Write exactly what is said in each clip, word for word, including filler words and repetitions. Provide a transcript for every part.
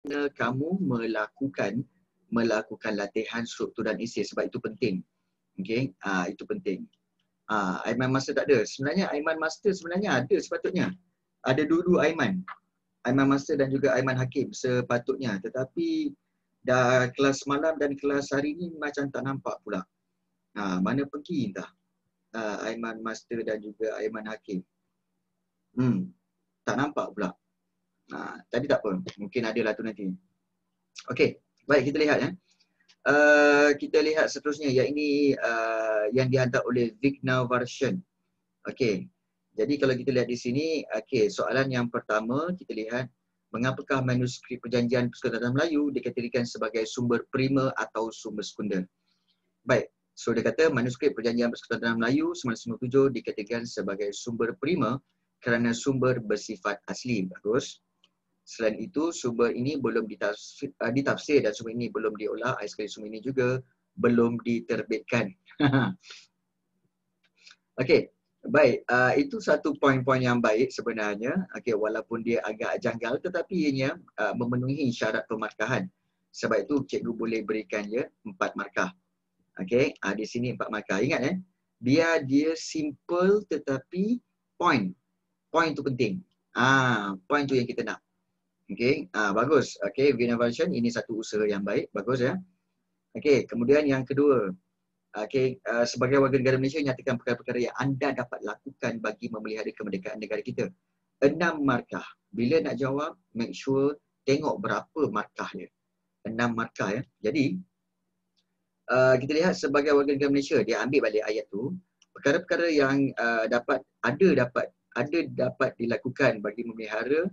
kamu melakukan melakukan latihan struktur dan isi sebab itu penting. Okey, ah itu penting. Ah Aiman Master tak ada. Sebenarnya Aiman Master sebenarnya ada sepatutnya. Ada dua-dua Aiman. Aiman Master dan juga Aiman Hakim sepatutnya, tetapi dah kelas malam dan kelas hari ni macam tak nampak pula. Ha, mana pergi entah. Uh, Aiman Master dan juga Aiman Hakim. Hmm, tak nampak pula. Ha, tadi tak apa. Mungkin ada lah tu nanti. Okey, baik kita lihat ya. Uh, kita lihat seterusnya yang ini uh, yang dihantar oleh Vigna Version. Okey. Jadi kalau kita lihat di sini, okey, soalan yang pertama kita lihat, mengapakah manuskrip perjanjian Persekutuan Melayu dikategorikan sebagai sumber primer atau sumber sekunder? Baik, so dia kata manuskrip perjanjian Persekutuan Melayu seribu sembilan ratus sembilan puluh tujuh dikategorikan sebagai sumber primer kerana sumber bersifat asli. Bagus. Selain itu, sumber ini belum ditafsir, uh, ditafsir dan sumber ini belum diolah. Sekali sumber ini juga belum diterbitkan. Okey, baik. Uh, itu satu poin-poin yang baik sebenarnya. Okey, walaupun dia agak janggal tetapi ianya uh, memenuhi syarat pemarkahan. Sebab itu cikgu boleh berikan dia empat markah. Okey, uh, di sini empat markah. Ingat eh, biar dia simple tetapi point. Point tu penting. Ah, point tu yang kita nak. Okey, ah bagus. Okey, Vigna Version ini satu usaha yang baik, bagus ya. Okey, kemudian yang kedua. Okey, uh, sebagai warga negara Malaysia nyatakan perkara-perkara yang anda dapat lakukan bagi memelihara kemerdekaan negara kita. Enam markah. Bila nak jawab, make sure tengok berapa markah dia. Enam markah ya. Jadi uh, kita lihat sebagai warga negara Malaysia, dia ambil balik ayat tu. Perkara-perkara yang uh, dapat ada dapat ada dapat dilakukan bagi memelihara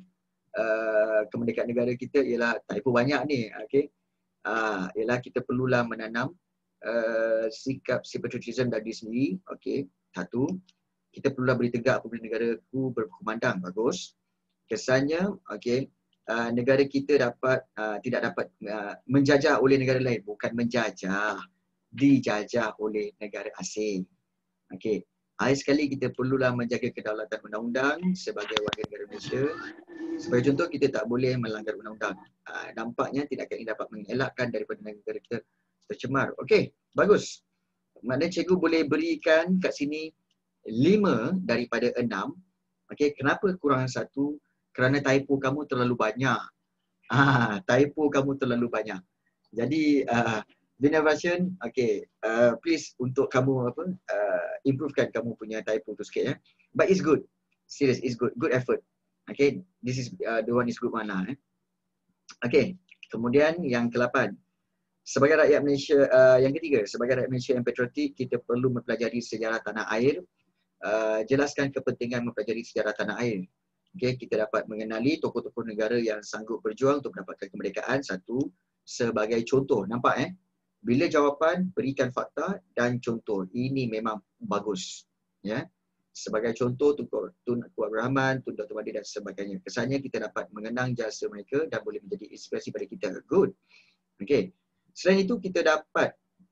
Uh, kemerdekaan negara kita ialah typo banyak ni. Okey, uh, ialah kita perlulah menanam uh, sikap patriotism dari diri sendiri. Okey, satu, kita perlulah beri tegak apabila negaraku berkumandang. Bagus. Kesannya, okey, uh, negara kita dapat uh, tidak dapat uh, menjajah oleh negara lain, bukan menjajah, dijajah oleh negara asing. Okey. Hari sekali kita perlulah menjaga kedaulatan undang-undang sebagai warga negara Malaysia. Sebagai contoh, kita tak boleh melanggar undang-undang. Uh, nampaknya tindakan ini dapat mengelakkan daripada negara kita tercemar. Okey, bagus. Maknanya cikgu boleh berikan kat sini lima daripada enam. Okey, kenapa kurang satu? Kerana typo kamu terlalu banyak. Ah, typo kamu terlalu banyak. Jadi, uh, Vigna Version, okay, uh, please untuk kamu apa, uh, improvekan kamu punya typo tu sikit ya. But it's good, serious, it's good, good effort. Okay, this is uh, the one is good mana. Eh? Okay, kemudian yang kelapan, sebagai rakyat Malaysia, uh, yang ketiga, sebagai rakyat Malaysia yang patriotik, kita perlu mempelajari sejarah tanah air. Uh, jelaskan kepentingan mempelajari sejarah tanah air. Okay, kita dapat mengenali tokoh-tokoh negara yang sanggup berjuang untuk mendapatkan kemerdekaan. Satu, sebagai contoh, nampak eh? Bila jawapan, berikan fakta dan contoh. Ini memang bagus. Ya. Sebagai contoh, Tun Tunku Abdul Rahman, Tun Doktor Mahathir dan sebagainya. Kesannya kita dapat mengenang jasa mereka dan boleh menjadi inspirasi pada kita. Good. Okay. Selain itu, kita dapat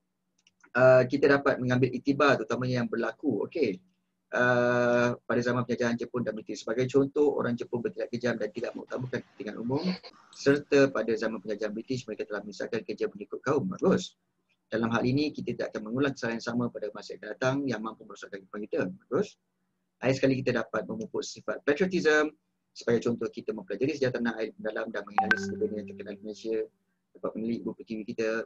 uh, kita dapat mengambil iktibar terutamanya yang berlaku. Okay. Uh, pada zaman penjajahan Jepun dan British. Sebagai contoh, orang Jepun bertindak kejam dan tidak mengutamakan kepentingan umum, serta pada zaman penjajahan British mereka telah memisahkan kerja pengikut kaum. Bagus. Dalam hal ini, kita tidak akan mengulang kesalahan yang sama pada masa yang akan datang yang mampu merosakkan kehidupan kita. Bagus. Akhir sekali kita dapat memupuk sifat patriotism. Sebagai contoh, kita mempelajari sejarah tanah air mendalam dan mengenali sebenarnya yang terkenal di Malaysia, dapat menilik ibu pertiwi kita.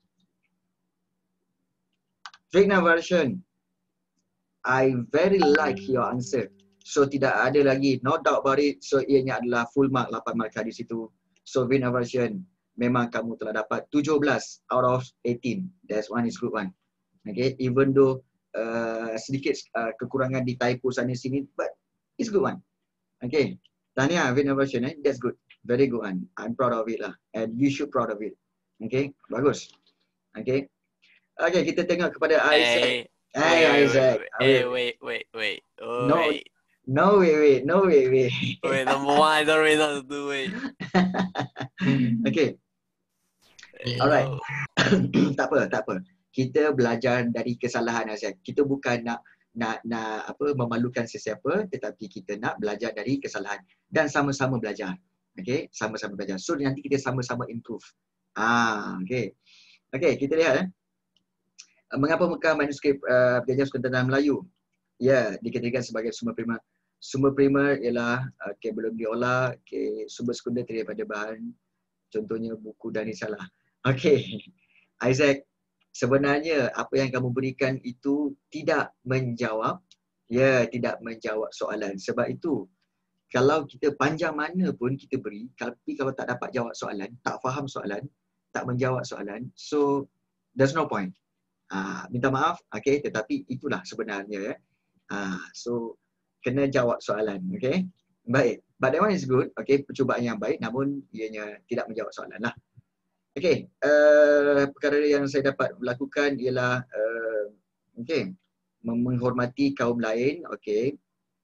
Vigna Version, I very like your answer. So tidak ada lagi, no doubt about it. So ianya adalah full mark, lapan markah di situ. So Vigna Version, memang kamu telah dapat tujuh belas out of eighteen. That's one is good one. Okay, even though uh, sedikit uh, kekurangan di typo sana sini, but it's good one. Okay, tahniah Vigna Version, eh? That's good. Very good one. I'm proud of it lah. And you should proud of it. Okay, bagus. Okay. Okay, kita tengok kepada Isaac. Hey, Hey, wait, Isaac. wait, wait, wait, wait, oh, No, wait. no, wait, wait, no, wait, wait. Wait, number one, I don't really know how to do it. Okay, alright. Tak apa, tak apa. Kita belajar dari kesalahan Isaac. Kita bukan nak nak nak apa memalukan sesiapa, tetapi kita nak belajar dari kesalahan dan sama-sama belajar. Okay, sama-sama belajar. So nanti kita sama-sama improve. Ah, okay. Okay, kita lihat eh. Mengapa Mekah manuskrip uh, Perjanjian Persekutuan Melayu? Ya, dikategorikan sebagai sumber primer. Sumber primer ialah okay, belum diolah, okay, sumber sekunder terdiri daripada bahan, contohnya buku dan risalah. Okay, Isaac, sebenarnya apa yang kamu berikan itu tidak menjawab, ya, tidak menjawab soalan. Sebab itu, kalau kita panjang mana pun kita beri, tapi kalau tak dapat jawab soalan, tak faham soalan, tak menjawab soalan, so there's no point. Ah, minta maaf, okay, tetapi itulah sebenarnya. Ya. Ah, so, kena jawab soalan, okay. Baik, but that one is good, okay, percubaan yang baik, namun ianya tidak menjawab soalan lah. Okay, uh, perkara yang saya dapat lakukan ialah, uh, okay, menghormati kaum lain, okay.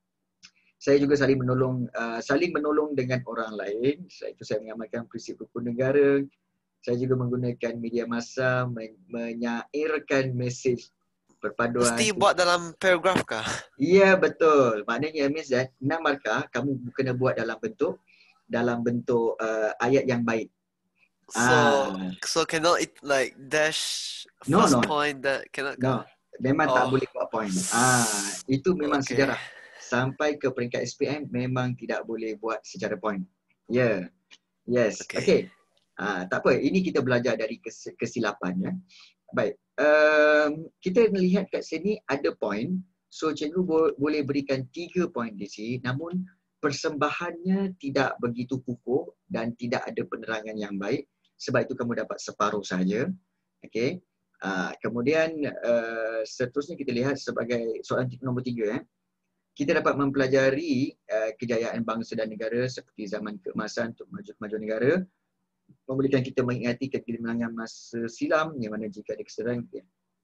Saya juga saling menolong, uh, saling menolong dengan orang lain. Itu saya mengamalkan prinsip rukun negara. Saya juga menggunakan media massa men menyairkan mesej perpaduan. Mesti buat dalam paragraf kah? Ya, betul. Maknanya means that enam markah kamu kena buat dalam bentuk dalam bentuk uh, ayat yang baik. So Ah. so cannot it like dash No, first no. point that cannot No, kah? memang tak Oh. boleh buat point. Ah, itu memang Okay. sejarah. Sampai ke peringkat S P M memang tidak boleh buat secara point. Ya. Yeah. Yes. Okay. Okay. Ah, tak apa, ini kita belajar dari kes kesilapan ya. Baik. Um, kita melihat kat sini ada point. So cikgu bo boleh berikan tiga point di sini, namun persembahannya tidak begitu kukuh dan tidak ada penerangan yang baik. Sebab itu kamu dapat separuh saja. Okay. Uh, kemudian uh, seterusnya kita lihat sebagai soalan nombor tiga. Eh. Kita dapat mempelajari uh, kejayaan bangsa dan negara seperti zaman keemasan untuk maju kemajuan negara. Memberikan kita mengingati kegemilangan masa silam yang mana jika ada kesedaran ya,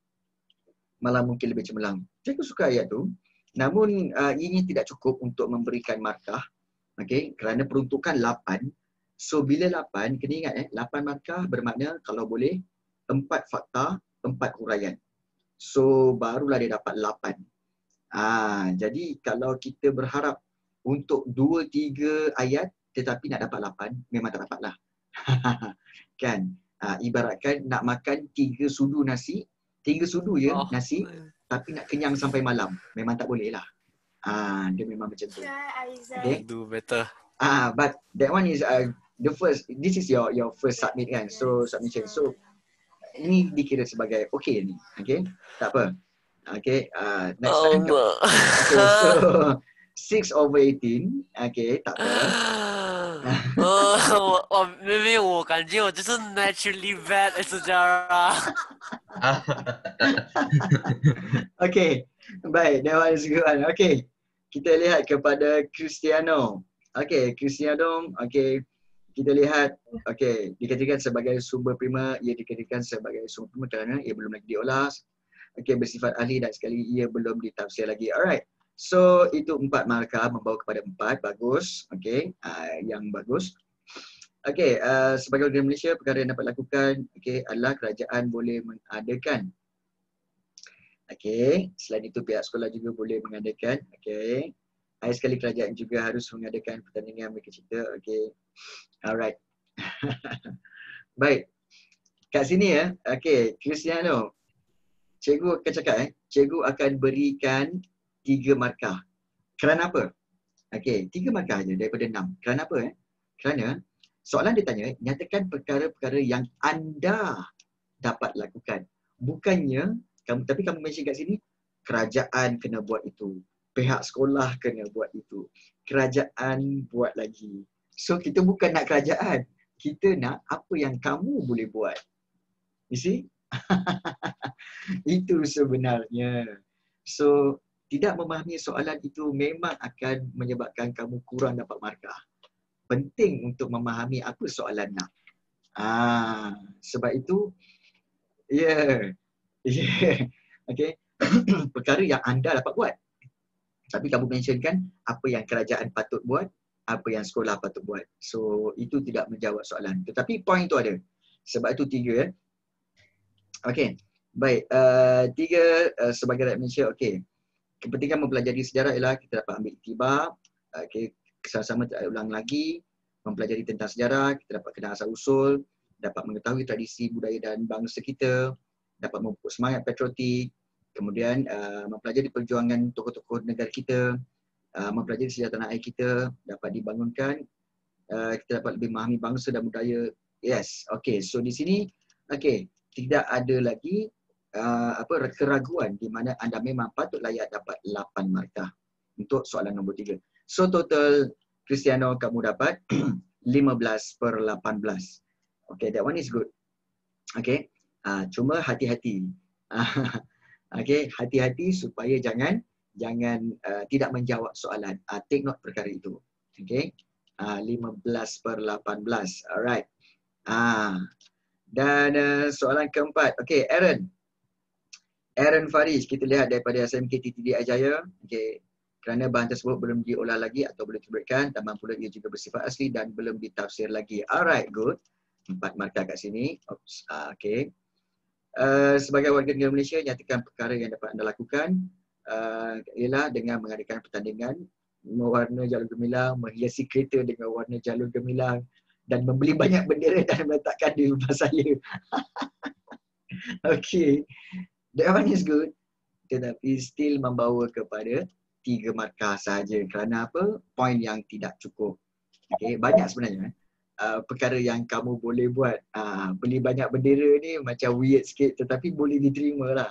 malah mungkin lebih cemerlang. Saya suka ayat tu. Namun uh, ini tidak cukup untuk memberikan markah. Okay, kerana peruntukan lapan. So bila lapan, kena ingat eh, lapan markah bermakna kalau boleh empat fakta, empat huraian. So barulah dia dapat lapan. Ah, jadi kalau kita berharap untuk dua tiga ayat tetapi nak dapat lapan, memang tak dapat lah. Kan? Ah, ibaratkan nak makan tiga sudu nasi, tiga sudu je Oh. nasi, tapi nak kenyang sampai malam. Memang tak boleh lah. Ah, dia memang macam tu. Okay? Do better. Ah, but that one is uh, the first, this is your your first submit kan. So submission. So ini dikira sebagai okay ni. Okay? Tak apa. Okay, uh, next Oh, time. no. Okay, so six over eighteen. Okay, tak apa. 呃，我我明明我感觉我就是 naturally bad at sejarah. Okay, baik. That one is good one. Okay, kita lihat kepada Cristiano. Okay, Cristiano. Okay, kita lihat. Okay, dikatakan sebagai sumber primer. Ia dikatakan sebagai sumber primer kerana ia belum lagi diolah. Okay, bersifat ahli dan sekali ia belum ditafsir lagi. Alright. So, itu empat markah membawa kepada empat. Bagus. Okay. Uh, yang bagus. Okay. Uh, sebagai warga Malaysia, perkara yang dapat lakukan okay, adalah kerajaan boleh mengadakan. Okay. Selain itu, pihak sekolah juga boleh mengadakan. Okay. Akhir sekali, kerajaan juga harus mengadakan pertandingan mereka cerita. Okay. Alright. Baik. Kat sini ya. Okay. Cristiano. Cikgu akan cakap eh, cikgu akan berikan tiga markah. Kerana apa? Okey, tiga markah aja daripada enam. Kerana apa eh? Kerana soalan dia tanya, nyatakan perkara-perkara yang anda dapat lakukan. Bukannya, kamu tapi kamu mention kat sini, kerajaan kena buat itu. Pihak sekolah kena buat itu. Kerajaan buat lagi. So, kita bukan nak kerajaan. Kita nak apa yang kamu boleh buat. You see? Itu sebenarnya. So, tidak memahami soalan itu memang akan menyebabkan kamu kurang dapat markah. Penting untuk memahami apa soalan nak. Ah, sebab itu, ya, yeah, yeah, okay. Perkara yang anda dapat buat. Tapi kamu mentionkan apa yang kerajaan patut buat, apa yang sekolah patut buat. So, itu tidak menjawab soalan. Tetapi point tu ada. Sebab itu tiga. Eh. Okay. Baik, uh, tiga uh, sebagai rakyat Malaysia, okey. Kepentingan mempelajari sejarah ialah kita dapat ambil iktibar, okey, sama-sama tak ulang lagi. mempelajari tentang sejarah, kita dapat kenal asal-usul, dapat mengetahui tradisi budaya dan bangsa kita, dapat memupuk semangat patriotik, kemudian uh, mempelajari perjuangan tokoh-tokoh negara kita, uh, mempelajari sejarah tanah air kita, dapat dibangunkan, uh, kita dapat lebih memahami bangsa dan budaya. Yes, okay. So di sini, okay, tidak ada lagi uh, apa keraguan di mana anda memang patut layak dapat lapan markah untuk soalan nombor tiga. So total Cristiano kamu dapat lima belas per lapan belas. Okay, that one is good. Okay, uh, cuma hati-hati. Okay, hati-hati supaya jangan jangan uh, tidak menjawab soalan. Uh, take note perkara itu. Okay, uh, lima belas per lapan belas. Alright. Ah, dan uh, soalan keempat. Okay, Aaron. Aaron Faris, kita lihat daripada S M K T T D Ajaya. Okay, kerana bahan tersebut belum diolah lagi atau belum diterbitkan, dan pula ia juga bersifat asli dan belum ditafsir lagi. Alright, good. Empat markah kat sini. Oops. Uh, okay. Uh, sebagai warga negara Malaysia, nyatakan perkara yang dapat anda lakukan uh, ialah dengan mengadakan pertandingan mewarna jalur gemilang, menghiasi kereta dengan warna jalur gemilang dan membeli banyak bendera dan meletakkan di rumah saya. Okay, that one is good. Tetapi still membawa kepada tiga markah sahaja. Kerana apa? Poin yang tidak cukup. Okay, banyak sebenarnya. Uh, perkara yang kamu boleh buat. Uh, beli banyak bendera ni macam weird sikit tetapi boleh diterima lah.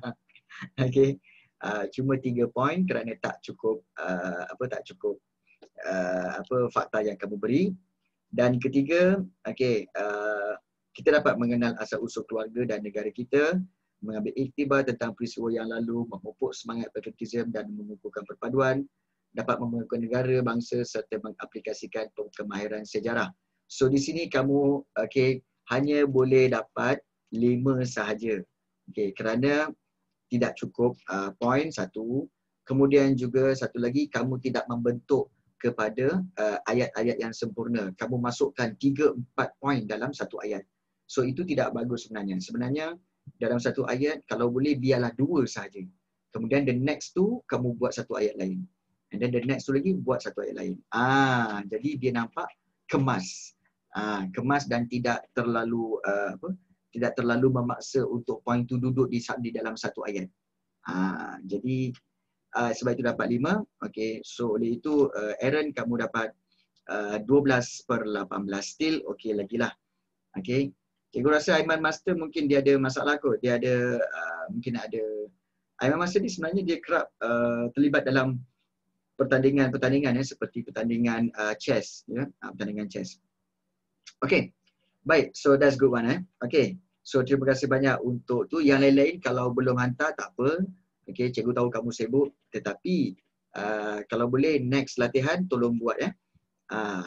Okay. Uh, cuma tiga poin kerana tak cukup uh, apa tak cukup uh, apa fakta yang kamu beri. Dan ketiga, okay, uh, kita dapat mengenal asal-usul keluarga dan negara kita, mengambil iktibar tentang peristiwa yang lalu, memupuk semangat patriotisme dan mengukuhkan perpaduan, dapat membangun negara, bangsa serta mengaplikasikan kemahiran sejarah. So di sini kamu okay, hanya boleh dapat lima sahaja. Okay, kerana tidak cukup uh, poin satu. Kemudian juga satu lagi, kamu tidak membentuk kepada uh, ayat-ayat yang sempurna. Kamu masukkan tiga empat poin dalam satu ayat. So itu tidak bagus sebenarnya. Sebenarnya dalam satu ayat, kalau boleh biarlah dua sahaja. Kemudian the next tu, kamu buat satu ayat lain. And then the next tu lagi, buat satu ayat lain. Ah, jadi dia nampak kemas. Ah, kemas dan tidak terlalu uh, apa? Tidak terlalu memaksa untuk poin tu duduk di, di dalam satu ayat. Ah, jadi uh, sebab itu dapat lima. Okay, so oleh itu uh, Aaron kamu dapat uh, dua belas per lapan belas. Still okay lagi lah. Okay. Cikgu rasa Aiman Master mungkin dia ada masalah kot. Dia ada, uh, mungkin ada. Aiman Master ni sebenarnya dia kerap uh, terlibat dalam pertandingan-pertandingan ya, seperti pertandingan uh, chess. Ya, uh, pertandingan chess. Okay. Baik, so that's good one eh. Okay. So terima kasih banyak untuk tu. Yang lain-lain kalau belum hantar tak apa. Okay, cikgu tahu kamu sibuk. Tetapi uh, kalau boleh next latihan tolong buat ya. Uh,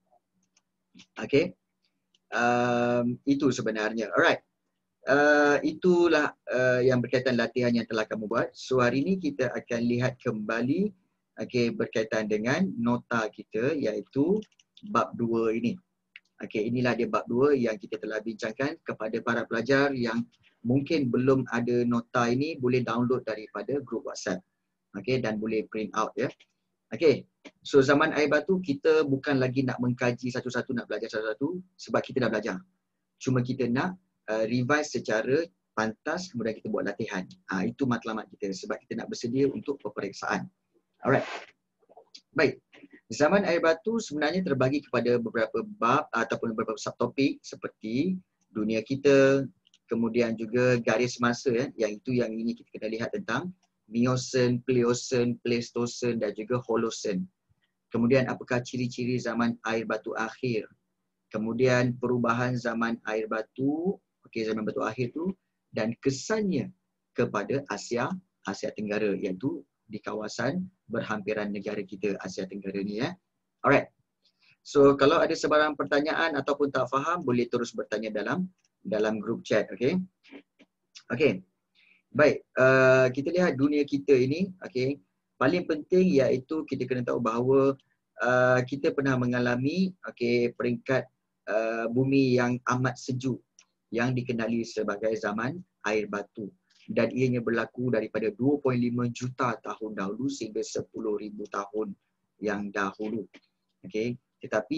okay. Um, itu sebenarnya. Alright. Uh, itulah uh, yang berkaitan latihan yang telah kamu buat. So hari ini kita akan lihat kembali okay, berkaitan dengan nota kita iaitu bab dua ini. Okay, inilah dia bab dua yang kita telah bincangkan. Kepada para pelajar yang mungkin belum ada nota ini, boleh download daripada grup WhatsApp. Okay, dan boleh print out ya. Okay, so zaman air batu kita bukan lagi nak mengkaji satu-satu, nak belajar satu-satu sebab kita dah belajar. Cuma kita nak uh, revise secara pantas, kemudian kita buat latihan. Uh, itu matlamat kita sebab kita nak bersedia untuk peperiksaan. Alright. Baik. Zaman air batu sebenarnya terbagi kepada beberapa bab ataupun beberapa subtopik seperti dunia kita, kemudian juga garis masa ya, yang itu yang ini kita kena lihat tentang Miocene, Pliocene, Pleistocene dan juga Holocene. Kemudian apakah ciri-ciri zaman air batu akhir? Kemudian perubahan zaman air batu, okey zaman batu akhir tu dan kesannya kepada Asia Asia Tenggara iaitu di kawasan berhampiran negara kita Asia Tenggara ni ya. Alright. So kalau ada sebarang pertanyaan ataupun tak faham boleh terus bertanya dalam dalam grup chat, okey. Okey. Baik, uh, kita lihat dunia kita ini, okey. Paling penting iaitu kita kena tahu bahawa uh, kita pernah mengalami okey peringkat uh, bumi yang amat sejuk yang dikenali sebagai zaman air batu. Dan ianya berlaku daripada dua perpuluhan lima juta tahun dahulu sehingga sepuluh ribu tahun yang dahulu. Okay. Tetapi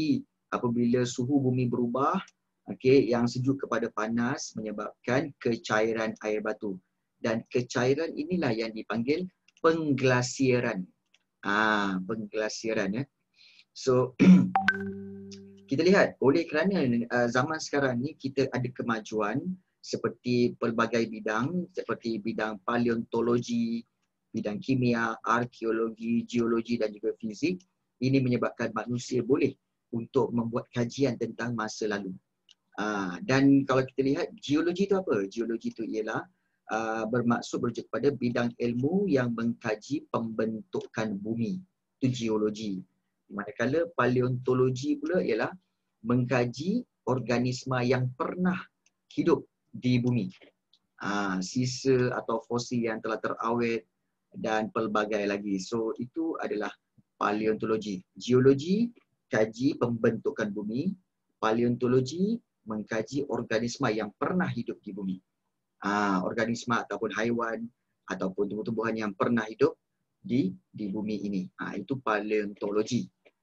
apabila suhu bumi berubah, okey, yang sejuk kepada panas menyebabkan kecairan air batu. Dan kecairan inilah yang dipanggil pengglasiran. Ah, pengglasiran ya. So kita lihat oleh kerana uh, zaman sekarang ni kita ada kemajuan seperti pelbagai bidang, seperti bidang paleontologi, bidang kimia, arkeologi, geologi dan juga fizik. Ini menyebabkan manusia boleh untuk membuat kajian tentang masa lalu. Uh, dan kalau kita lihat geologi itu apa? Geologi itu ialah uh, bermaksud merujuk kepada bidang ilmu yang mengkaji pembentukan bumi. Itu geologi. Manakala paleontologi pula ialah mengkaji organisma yang pernah hidup di bumi. Uh, sisa atau fosil yang telah terawet dan pelbagai lagi. So itu adalah paleontologi. Geologi kaji pembentukan bumi, paleontologi mengkaji organisma yang pernah hidup di bumi. Uh, organisma ataupun haiwan ataupun tumbuh-tumbuhan yang pernah hidup di di bumi ini. Uh, itu paleontologi.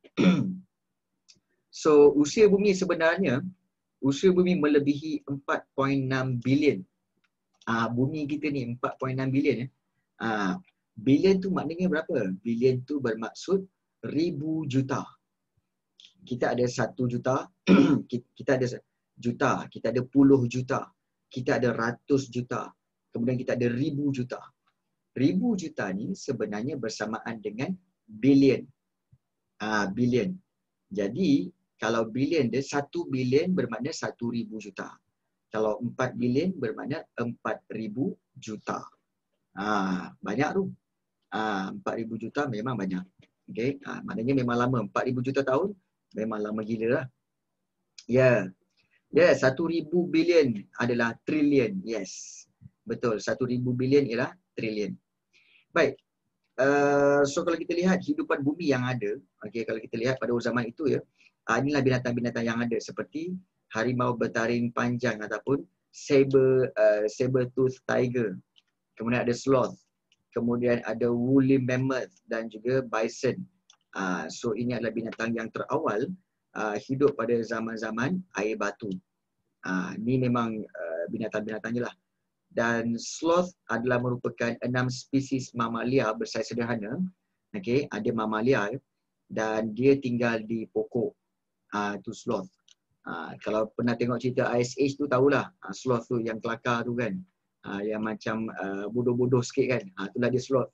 So usia bumi sebenarnya, usia bumi melebihi empat perpuluhan enam bilion. Uh, bumi kita ni empat perpuluhan enam bilion ya. Uh, bilion tu maknanya berapa? Bilion tu bermaksud ribu juta. Kita ada satu juta, kita ada juta, kita ada puluh juta, kita ada ratus juta, kemudian kita ada ribu juta. Ribu juta ni sebenarnya bersamaan dengan bilion. Uh, bilion. Jadi kalau bilion dia, satu bilion bermakna satu ribu juta. Kalau empat bilion bermakna empat ribu juta. Ha, banyak tu. Ha, empat ribu juta memang banyak. Okay? Ha, maknanya memang lama. empat ribu juta tahun memang lama gila lah. Ya. Yeah. Ya, yeah, satu ribu bilion adalah trilion. Yes. Betul. Satu ribu bilion ialah trilion. Baik. Uh, so kalau kita lihat hidupan bumi yang ada, okay, kalau kita lihat pada zaman itu ya, uh, inilah binatang-binatang yang ada seperti harimau bertaring panjang ataupun saber uh, saber tooth tiger. Kemudian ada sloth. Kemudian ada woolly mammoth dan juga bison. Uh, so ini adalah binatang yang terawal uh, hidup pada zaman-zaman air batu. Uh, ini memang uh, binatang-binatangnya lah. Dan sloth adalah merupakan enam spesies mamalia bersaiz sederhana. Okay, ada mamalia dan dia tinggal di pokok. Uh, itu sloth. Uh, kalau pernah tengok cerita Ice Age tu tahulah uh, sloth tu yang kelakar tu kan, uh, yang macam uh, bodoh-bodoh sikit kan, uh, itulah dia sloth.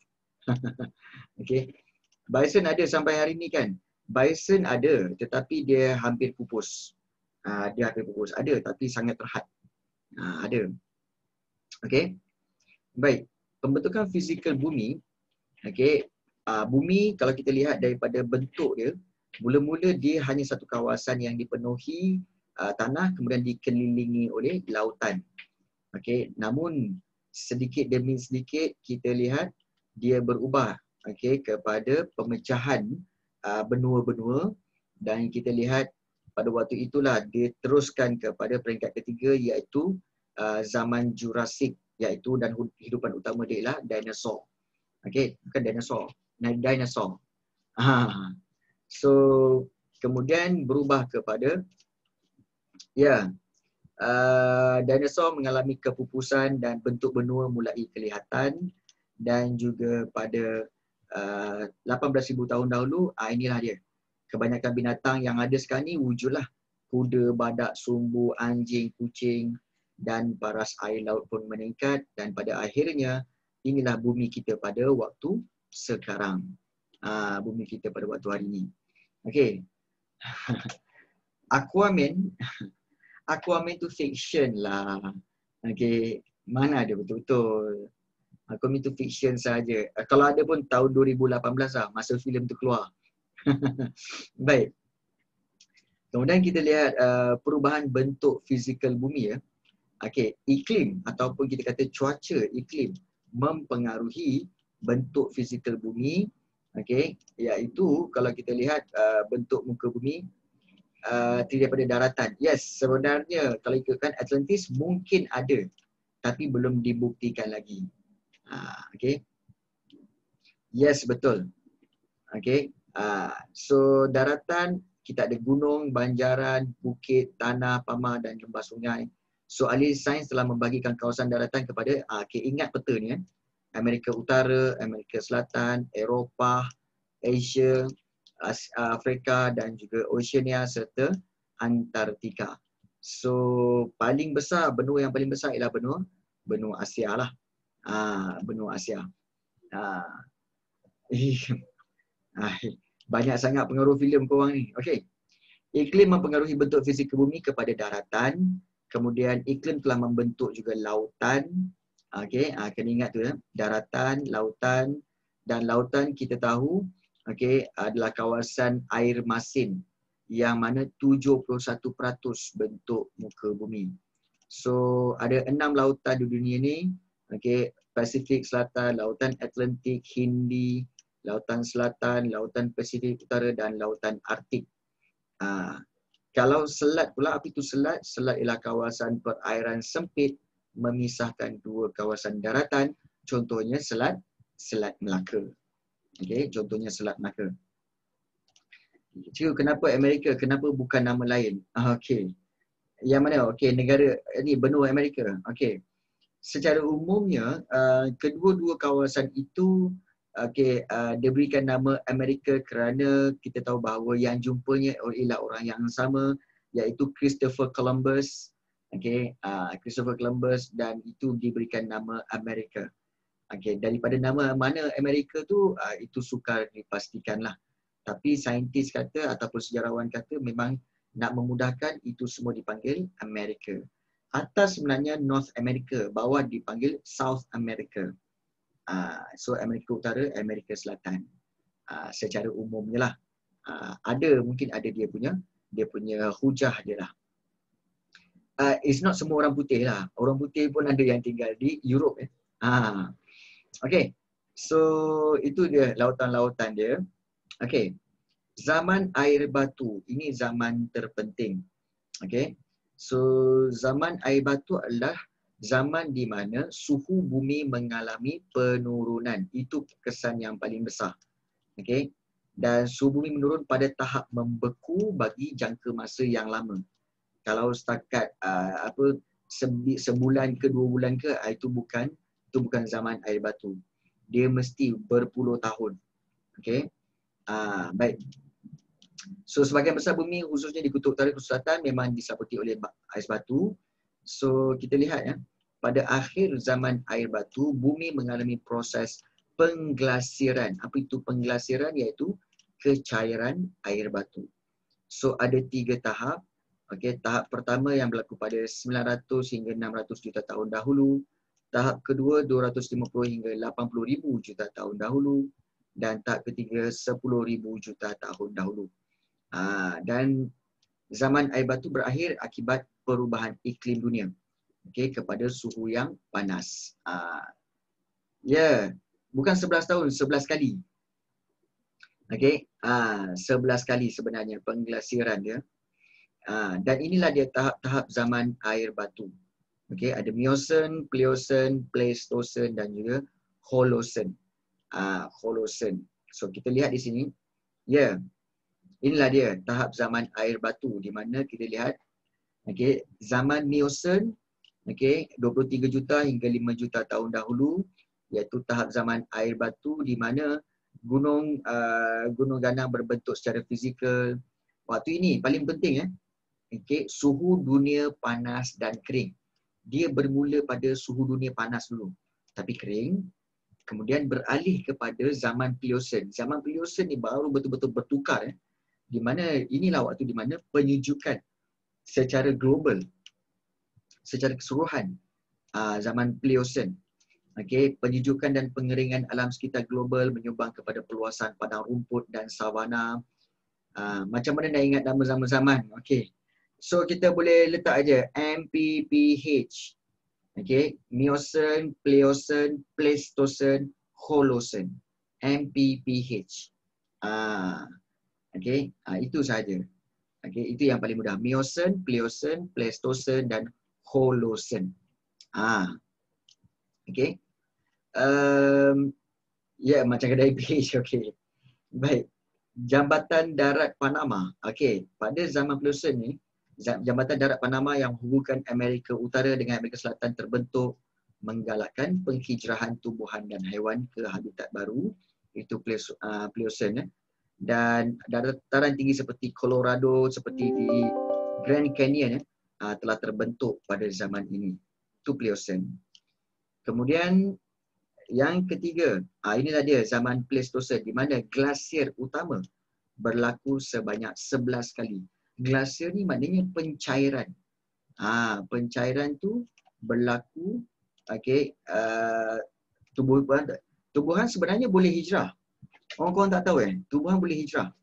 Okay. Bison ada sampai hari ni kan. Bison ada tetapi dia hampir pupus. Uh, dia hampir pupus. Ada tapi sangat terhad. Uh, ada. Okay. Baik. Pembentukan fizikal bumi. Okay. Uh, bumi kalau kita lihat daripada bentuk dia, mula-mula dia hanya satu kawasan yang dipenuhi uh, tanah kemudian dikelilingi oleh lautan. Okey, namun sedikit demi sedikit kita lihat dia berubah okey kepada pemecahan uh, benua-benua dan kita lihat pada waktu itulah dia teruskan kepada peringkat ketiga iaitu uh, zaman Jurassik, iaitu dan hidupan utama dia ialah dinosaur. Okey, bukan dinosaur, dinosaur. Ha. So, kemudian berubah kepada, ya, uh, dinosaur mengalami kepupusan dan bentuk benua mulai kelihatan dan juga pada uh, lapan belas ribu tahun dahulu, uh, inilah dia. Kebanyakan binatang yang ada sekarang ni wujudlah. Kuda, badak, sumbu, anjing, kucing dan paras air laut pun meningkat dan pada akhirnya inilah bumi kita pada waktu sekarang. Uh, bumi kita pada waktu hari ini. Okay. Aquaman. Aquaman tu fiction lah. Okay. Mana ada betul-betul. Aquaman tu fiction saja. Uh, kalau ada pun tahun dua ribu lapan belas lah. Masa filem tu keluar. Baik. Kemudian kita lihat uh, perubahan bentuk fizikal bumi ya. Okay. Iklim ataupun kita kata cuaca iklim mempengaruhi bentuk fizikal bumi. Okey, iaitu kalau kita lihat uh, bentuk muka bumi uh, terdiri daripada daratan. Yes, sebenarnya kalau ikutkan Atlantis mungkin ada tapi belum dibuktikan lagi. Uh, Okey. Yes, betul. Okey. Uh, so daratan kita ada gunung, banjaran, bukit, tanah, pamah dan lembah sungai. So ahli sains telah membagikan kawasan daratan kepada, uh, okay, ingat peta ni kan, Amerika Utara, Amerika Selatan, Eropah, Asia, As Afrika dan juga Oceania serta Antartika. So paling besar, benua yang paling besar ialah benua benua Asia lah. Ah, benua Asia. Ah. Banyak sangat pengaruh filem korang ni. Okey. Iklim mempengaruhi bentuk fizikal bumi kepada daratan. Kemudian iklim telah membentuk juga lautan. Okey, ah, kena ingat tu ya. Daratan, lautan dan lautan kita tahu okey adalah kawasan air masin yang mana tujuh puluh satu peratus bentuk muka bumi. So ada enam lautan di dunia ni. Okey, Pasifik Selatan, Lautan Atlantik, Hindi, Lautan Selatan, Lautan Pasifik Utara dan Lautan Arktik. Uh, kalau selat pula, apa itu selat? Selat ialah kawasan perairan sempit memisahkan dua kawasan daratan. Contohnya selat Selat Melaka. Okey, contohnya Selat Melaka. Cik, kenapa Amerika? Kenapa bukan nama lain? Uh, Okey. Yang mana? Okey, negara ini benua Amerika. Okey. Secara umumnya, uh, kedua-dua kawasan itu okay, uh, diberikan nama Amerika kerana kita tahu bahawa yang jumpanya ialah orang yang sama, iaitu Christopher Columbus. Okay, uh, Christopher Columbus, dan itu diberikan nama Amerika. Okay, daripada nama mana Amerika tu, uh, itu sukar dipastikanlah. Tapi saintis kata ataupun sejarawan kata memang nak memudahkan itu semua dipanggil Amerika. Atas sebenarnya North America, bawah dipanggil South America. Uh, so Amerika Utara, Amerika Selatan. Uh, secara umumnya lah. Uh, ada, mungkin ada dia punya dia punya hujah dia lah. Uh, it's not semua orang putih lah. Orang putih pun ada yang tinggal di Europe. Eh. Uh, okay. So itu dia lautan-lautan dia. Okay. Zaman air batu. Ini zaman terpenting. Okay. So zaman air batu adalah zaman di mana suhu bumi mengalami penurunan. Itu kesan yang paling besar. Okey. Dan suhu bumi menurun pada tahap membeku bagi jangka masa yang lama. Kalau setakat uh, apa sebi, sebulan ke dua bulan ke, itu bukan itu bukan zaman air batu. Dia mesti berpuluh tahun. Okey. Uh, baik. So sebahagian besar bumi khususnya di kutub utara, kutub selatan memang diselimuti oleh ais batu. So kita lihat ya, pada akhir zaman air batu, bumi mengalami proses pengglasiran. Apa itu pengglasiran? Iaitu kecairan air batu. So ada tiga tahap. Okey, tahap pertama yang berlaku pada sembilan ratus hingga enam ratus juta tahun dahulu. Tahap kedua dua ratus lima puluh hingga lapan puluh ribu juta tahun dahulu. Dan tahap ketiga sepuluh ribu juta tahun dahulu. Uh, dan zaman air batu berakhir akibat perubahan iklim dunia, okay, kepada suhu yang panas. Uh, ya, yeah. Bukan sebelas tahun, sebelas kali. Okay, uh, sebelas kali sebenarnya pengglasiran dia. Uh, dan inilah dia tahap-tahap zaman air batu. Okay, ada Miocene, Pliocene, Pleistocene dan juga Holocene. Uh, Holocene. So kita lihat di sini. Ya. Yeah. Inilah dia tahap zaman air batu di mana kita lihat okey, zaman Miocene okey, dua puluh tiga juta hingga lima juta tahun dahulu, iaitu tahap zaman air batu di mana gunung uh, gunung ganang berbentuk secara fizikal. Waktu ini paling penting eh. Okey, suhu dunia panas dan kering. Dia bermula pada suhu dunia panas dulu tapi kering, kemudian beralih kepada zaman Pliocene. Zaman Pliocene ni baru betul-betul bertukar eh. Di mana inilah waktu di mana penyejukan secara global, secara keseluruhan uh, zaman Pliocene. Okey, penyejukan dan pengeringan alam sekitar global menyumbang kepada perluasan padang rumput dan savanna. Uh, macam mana nak ingat nama zaman-zaman? Okey. So kita boleh letak aja M P P H. Okey, Miocene, Pliocene, Pleistocene, Holocene. M P P H. Ah. Uh, Okey, uh, itu sahaja. Okey, itu yang paling mudah. Miocene, Pliocene, Pleistocene dan Holocene. Ah. Okey. Um, ya, yeah, macam kedai pH. Okey. Baik. Jambatan Darat Panama. Okey, pada zaman Pleistocene ni, Jambatan Darat Panama yang menghubungkan Amerika Utara dengan Amerika Selatan terbentuk menggalakkan penghijrahan tumbuhan dan haiwan ke habitat baru, itu Pleistocene. Dan dataran tinggi seperti Colorado, seperti di Grand Canyon telah terbentuk pada zaman ini. Itu Pleistocene. Kemudian yang ketiga, ah, inilah dia zaman Pleistocene di mana glasier utama berlaku sebanyak sebelas kali. Glasier ni maknanya pencairan. Ah, pencairan tu berlaku, okey, uh, tumbuhan tumbuhan sebenarnya boleh hijrah. Orang-orang tak tahu eh, tumbuhan boleh hijrah.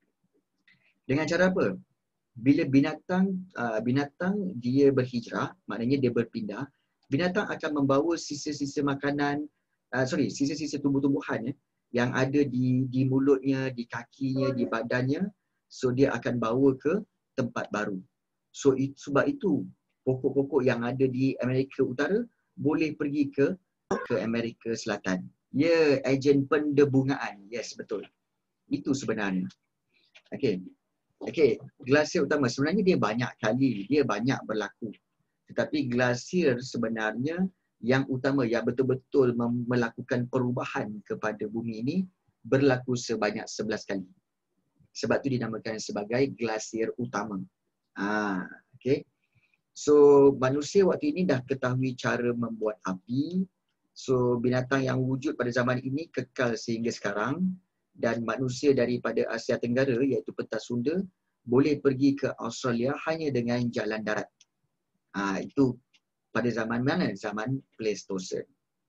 Dengan cara apa? Bila binatang uh, binatang dia berhijrah, maknanya dia berpindah, binatang akan membawa sisa-sisa makanan, Uh, sorry, sisa-sisa tumbuh-tumbuhan ya, yang ada di di mulutnya, di kakinya, di badannya. So dia akan bawa ke tempat baru. So it, sebab itu pokok-pokok yang ada di Amerika Utara boleh pergi ke ke Amerika Selatan. Ya, ejen pendebungaan. Yes, betul. Itu sebenarnya. Okey. Okey, glasier utama sebenarnya dia banyak kali, dia banyak berlaku. Tetapi glasier sebenarnya yang utama, yang betul-betul melakukan perubahan kepada bumi ini berlaku sebanyak sebelas kali. Sebab itu dinamakan sebagai glasier utama. Ah, okay. So, manusia waktu ini dah ketahui cara membuat api. So, binatang yang wujud pada zaman ini kekal sehingga sekarang. Dan manusia daripada Asia Tenggara, iaitu pentas Sunda, boleh pergi ke Australia hanya dengan jalan darat. Ah, itu pada zaman mana? Zaman Pleistocene.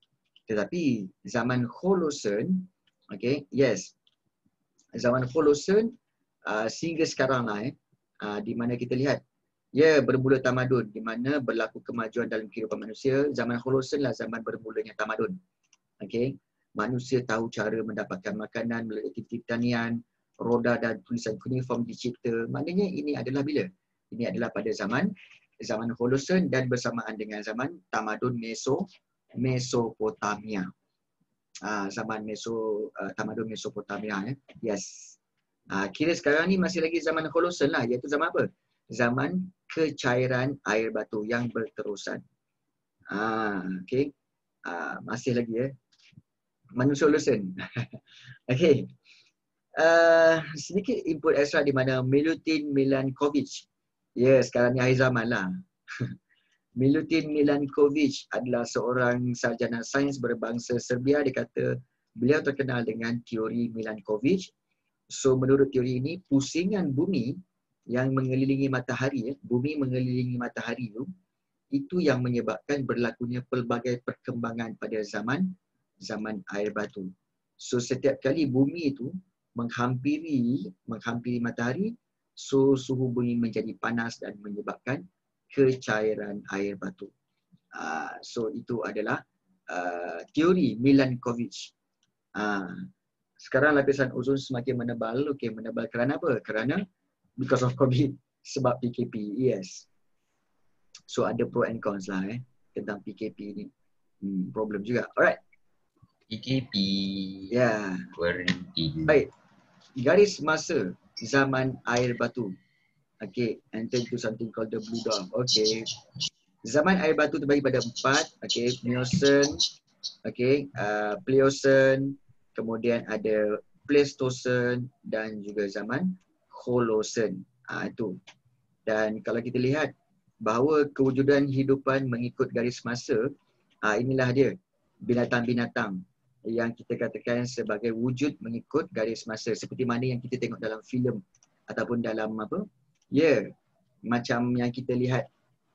Tetapi zaman Holocene, okay, yes, zaman Holocene uh, sehingga sekarang lah, eh, uh, di mana kita lihat, ya, bermula tamadun, di mana berlaku kemajuan dalam kehidupan manusia. Zaman Holocene lah zaman bermulanya tamadun. Okay, manusia tahu cara mendapatkan makanan melalui aktiviti pertanian, roda dan tulisan kuniform dicipta. Maknanya ini adalah bila? Ini adalah pada zaman zaman Holocene dan bersamaan dengan zaman tamadun Meso Mesopotamia. Ah, zaman Meso uh, tamadun Mesopotamia, eh. Yes. Ah, kira sekarang ni masih lagi zaman Holocene lah, iaitu zaman apa? Zaman kecairan air batu yang berterusan. Ah, okey. Ah, masih lagi eh. Manusia Holocene. Okey. Uh, sedikit input extra di mana Milutin Milankovic. Ya, sekarang ni akhir zaman lah. Milutin Milankovic adalah seorang sarjana sains berbangsa Serbia. Dia kata beliau terkenal dengan teori Milankovic. So, menurut teori ini, pusingan bumi yang mengelilingi matahari, bumi mengelilingi matahari itu, itu yang menyebabkan berlakunya pelbagai perkembangan pada zaman zaman air batu. So, setiap kali bumi itu menghampiri menghampiri matahari, so suhu bumi menjadi panas dan menyebabkan kecairan air batu. Uh, so itu adalah uh, teori Milankovic. Uh, sekarang lapisan ozon semakin menebal. Okey, menebal kerana apa? Kerana because of COVID, sebab P K P. Yes. So ada pro and cons lah eh tentang P K P ni. Hmm, problem juga. Alright. P K P. Ya. Yeah. Quarantine. Baik. Garis masa zaman air batu. Okay, enter into something called the Blue Dwarf. Okay. Zaman air batu terbagi pada empat. Okay, Miocene, okay, uh, Pliocene, kemudian ada Pleistocene dan juga zaman Holocene. Ah, itu. Dan kalau kita lihat bahawa kewujudan hidupan mengikut garis masa, ah, inilah dia binatang-binatang yang kita katakan sebagai wujud mengikut garis masa, seperti mana yang kita tengok dalam filem ataupun dalam apa? Ya, yeah, macam yang kita lihat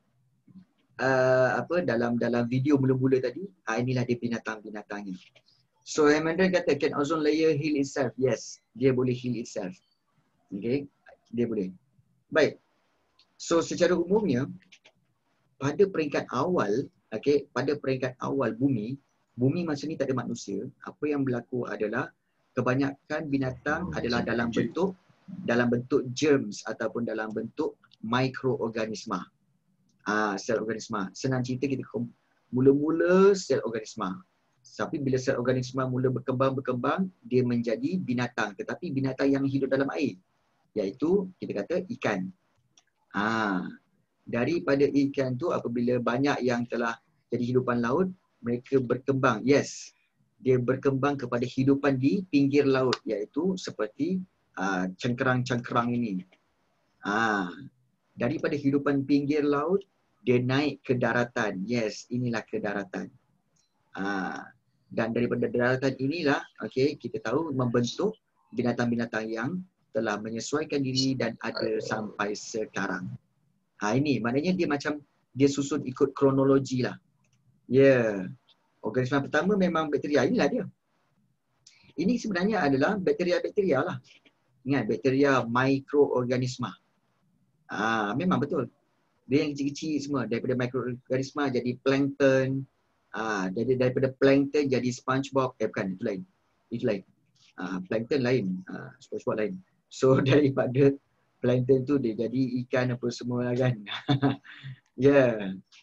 uh, apa dalam dalam video mula-mula tadi, uh, inilah dia binatang-binatangnya. So Hemendra kata, can ozone layer heal itself? Yes, dia boleh heal itself. Okay, dia boleh. Baik. So secara umumnya pada peringkat awal, okay, pada peringkat awal bumi, bumi masa ni tak ada manusia. Apa yang berlaku adalah kebanyakan binatang adalah dalam bentuk dalam bentuk germs ataupun dalam bentuk mikroorganisma. Ah, sel organisma. Senang cerita kita mula-mula sel organisma. Tapi bila sel organisma mula berkembang-berkembang, dia menjadi binatang. Tetapi binatang yang hidup dalam air. Iaitu kita kata ikan. Ha. Daripada ikan tu apabila banyak yang telah jadi hidupan laut, mereka berkembang. Yes. Dia berkembang kepada hidupan di pinggir laut. Iaitu seperti uh, cengkerang-cengkerang ini. Ha. Daripada hidupan pinggir laut, dia naik ke daratan. Yes, inilah ke daratan. Ha. Dan daripada daratan inilah, okay, kita tahu membentuk binatang-binatang yang telah menyesuaikan diri dan ada sampai sekarang. Ha, ini maknanya dia macam, dia susun ikut kronologi lah. Ya, yeah. Organisma pertama memang bakteria, inilah dia. Ini sebenarnya adalah bakteria-bakteria lah. Ingat, bakteria mikroorganisma. Ha, memang betul. Dia yang kecil-kecil semua, daripada mikroorganisma jadi plankton. Ah, jadi daripada plankton jadi SpongeBob, eh bukan, itu lain. Itu lain. Ah, plankton lain, ah, SpongeBob lain. So daripada plankton tu dia jadi ikan apa semua kan. Ya. Yeah.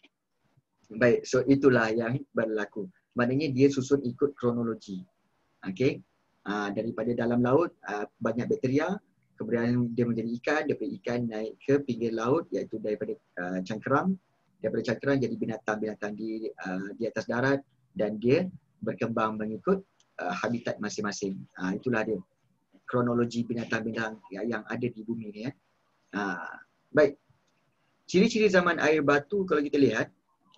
Baik, so itulah yang berlaku. Maknanya dia susun ikut kronologi. Okey. Ah, daripada dalam laut ah, banyak bakteria, kemudian dia menjadi ikan, daripada ikan naik ke pinggir laut iaitu daripada ah, cangkerang. Daripada cangkerang jadi binatang-binatang di uh, di atas darat dan dia berkembang mengikut uh, habitat masing-masing. Uh, itulah dia kronologi binatang-binatang yang ada di bumi ni. Eh. Uh, baik. Ciri-ciri zaman air batu kalau kita lihat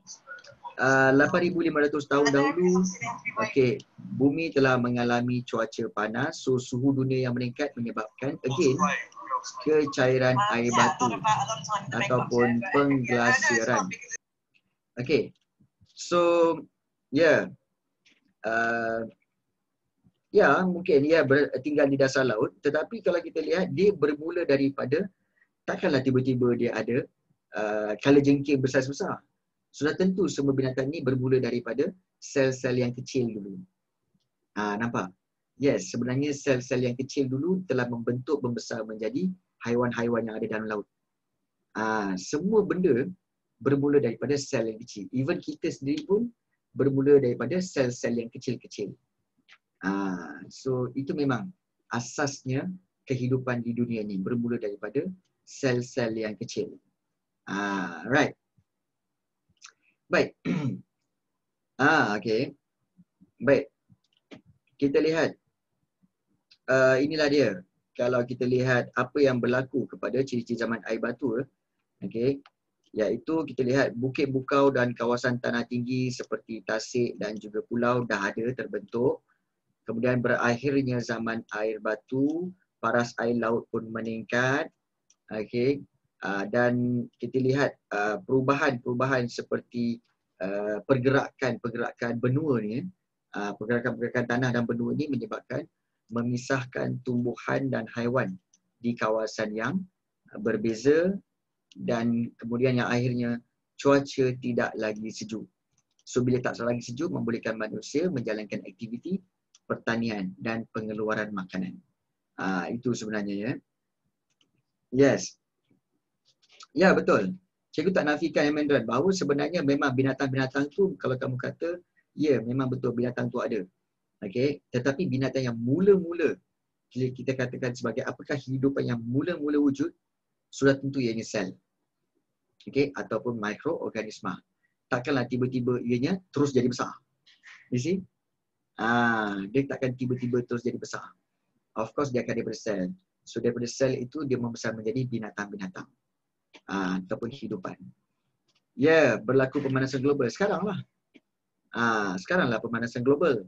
uh, lapan ribu lima ratus tahun dahulu, okey, bumi telah mengalami cuaca panas, so suhu dunia yang meningkat menyebabkan again kecairan air batu ataupun pengglasiran. Okay, so ya, yeah. uh, ya yeah, mungkin ya yeah, tinggal di dasar laut. Tetapi kalau kita lihat dia bermula daripada, takkanlah tiba-tiba dia ada uh, kalajengking besar-besar. Sudah tentu semua binatang ni bermula daripada sel-sel yang kecil dulu. Ah, nampak? Yes, sebenarnya sel-sel yang kecil dulu telah membentuk membesar menjadi haiwan-haiwan yang ada dalam laut. Ah, semua benda bermula daripada sel yang kecil. Even kita sendiri pun bermula daripada sel-sel yang kecil-kecil. Ah, so itu memang asasnya kehidupan di dunia ni bermula daripada sel-sel yang kecil. Ah, right. Baik. ah, okay. Baik. Kita lihat. Uh, inilah dia. Kalau kita lihat apa yang berlaku kepada ciri-ciri zaman air batu, okay, iaitu kita lihat bukit bukau dan kawasan tanah tinggi seperti tasik dan juga pulau dah ada terbentuk. Kemudian berakhirnya zaman air batu, paras air laut pun meningkat. Okay, uh, dan kita lihat uh, perubahan-perubahan seperti uh, pergerakan-pergerakan benua ni, uh, pergerakan-pergerakan tanah dan benua ni menyebabkan memisahkan tumbuhan dan haiwan di kawasan yang berbeza dan kemudian yang akhirnya cuaca tidak lagi sejuk. So bila tak lagi sejuk membolehkan manusia menjalankan aktiviti pertanian dan pengeluaran makanan. Ah, itu sebenarnya ya. Yes. Ya betul. Cikgu tak nafikan Emendran bahawa sebenarnya memang binatang-binatang tu kalau kamu kata ya memang betul binatang tu ada. Okey, tetapi binatang yang mula-mula kita katakan sebagai apakah kehidupan yang mula-mula wujud, sudah tentu ianya sel. Okey, ataupun mikroorganisma. Takkanlah tiba-tiba ianya terus jadi besar. You see? Ah, dia takkan tiba-tiba terus jadi besar. Of course dia akan daripada sel. So daripada sel itu dia membesar menjadi binatang-binatang. Ah, ataupun kehidupan. Ya, yeah, berlaku pemanasan global sekarang lah. Ah, sekaranglah pemanasan global.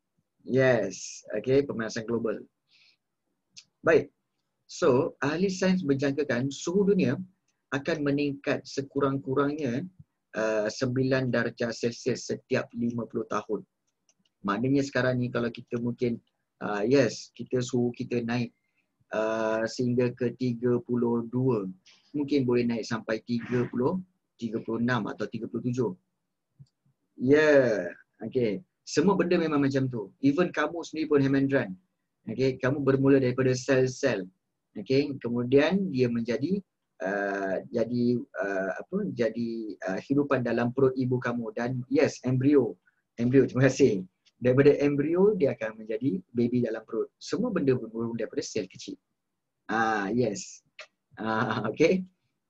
Yes, okay, pemanasan global. Baik, so ahli sains menjangkakan suhu dunia akan meningkat sekurang-kurangnya uh, sembilan darjah Celsius setiap lima puluh tahun. Maknanya sekarang ni kalau kita mungkin, uh, yes, kita suhu kita naik uh, sehingga ke tiga puluh dua. Mungkin boleh naik sampai tiga puluh, tiga puluh enam atau tiga puluh tujuh. Ya, yeah, okay. Semua benda memang macam tu. Even kamu sendiri pun Hemendran. Okay, kamu bermula daripada sel-sel. Okay, kemudian dia menjadi uh, jadi uh, apa? Jadi uh, hidupan dalam perut ibu kamu dan yes, embrio. Embrio, terima kasih. Daripada embrio dia akan menjadi baby dalam perut. Semua benda bermula daripada sel kecil. Ah, yes. Ah, okay.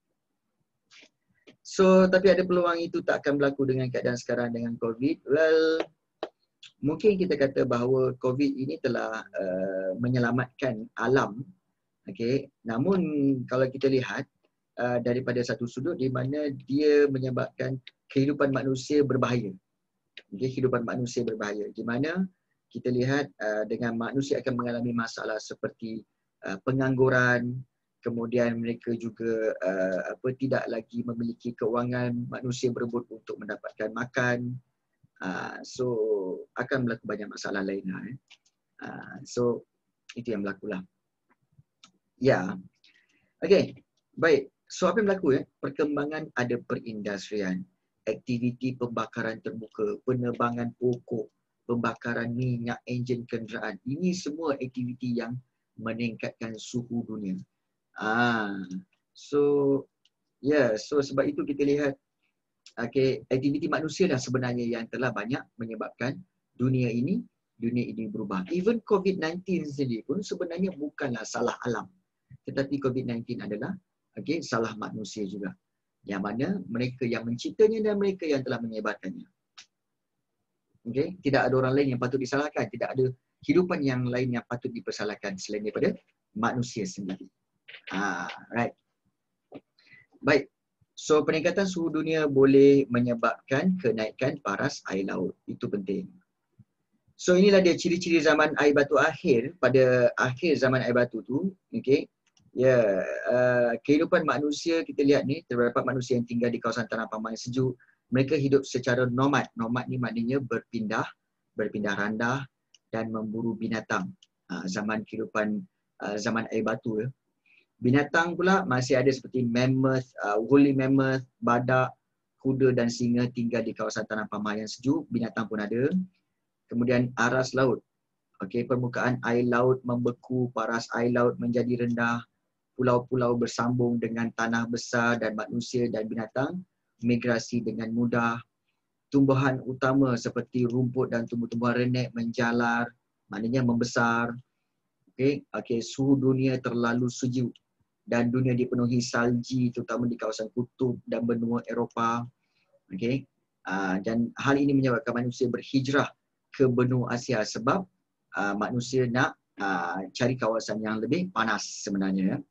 So, tapi ada peluang itu tak akan berlaku dengan keadaan sekarang dengan COVID. Well, mungkin kita kata bahawa COVID ini telah uh, menyelamatkan alam. Okay. Namun kalau kita lihat uh, daripada satu sudut di mana dia menyebabkan kehidupan manusia berbahaya. Okay, kehidupan manusia berbahaya. Di mana kita lihat uh, dengan manusia akan mengalami masalah seperti uh, pengangguran, kemudian mereka juga uh, apa tidak lagi memiliki kewangan, manusia berebut untuk mendapatkan makan. Uh, so akan berlaku banyak masalah lain lah. Eh. Uh, so itu yang berlaku lah. Ya. Okey. Baik. So apa yang berlaku ya? Perkembangan ada perindustrian, aktiviti pembakaran terbuka, penebangan pokok, pembakaran minyak, enjin kenderaan. Ini semua aktiviti yang meningkatkan suhu dunia. Ah, so ya, yeah, so sebab itu kita lihat okay, aktiviti manusia dah sebenarnya yang telah banyak menyebabkan dunia ini dunia ini berubah. Even COVID sembilan belas sendiri pun sebenarnya bukanlah salah alam. Tetapi COVID sembilan belas adalah okay, salah manusia juga. Yang mana mereka yang menciptanya dan mereka yang telah menyebarkannya. Okay? Tidak ada orang lain yang patut disalahkan. Tidak ada kehidupan yang lain yang patut dipersalahkan selain daripada manusia sendiri. Ah, right. Baik. So peningkatan suhu dunia boleh menyebabkan kenaikan paras air laut. Itu penting. So inilah dia ciri-ciri zaman air batu akhir. Pada akhir zaman air batu tu, okay. Ya, yeah, uh, kehidupan manusia kita lihat ni, terdapat manusia yang tinggal di kawasan tanah paman yang sejuk. Mereka hidup secara nomad. Nomad ni maknanya berpindah, berpindah randah dan memburu binatang. Uh, zaman kehidupan uh, zaman air batu ya. Binatang pula masih ada seperti mammoth, uh, woolly mammoth, badak, kuda dan singa tinggal di kawasan tanah paman yang sejuk. Binatang pun ada. Kemudian aras laut. Okey, permukaan air laut membeku, paras air laut menjadi rendah. Pulau-pulau bersambung dengan tanah besar dan manusia dan binatang migrasi dengan mudah. Tumbuhan utama seperti rumput dan tumbuh-tumbuhan renek menjalar, maknanya membesar. Okey, okey, suhu dunia terlalu sejuk dan dunia dipenuhi salji terutama di kawasan kutub dan benua Eropah. Okey. Uh, dan hal ini menyebabkan manusia berhijrah ke benua Asia sebab uh, manusia nak uh, cari kawasan yang lebih panas sebenarnya ya.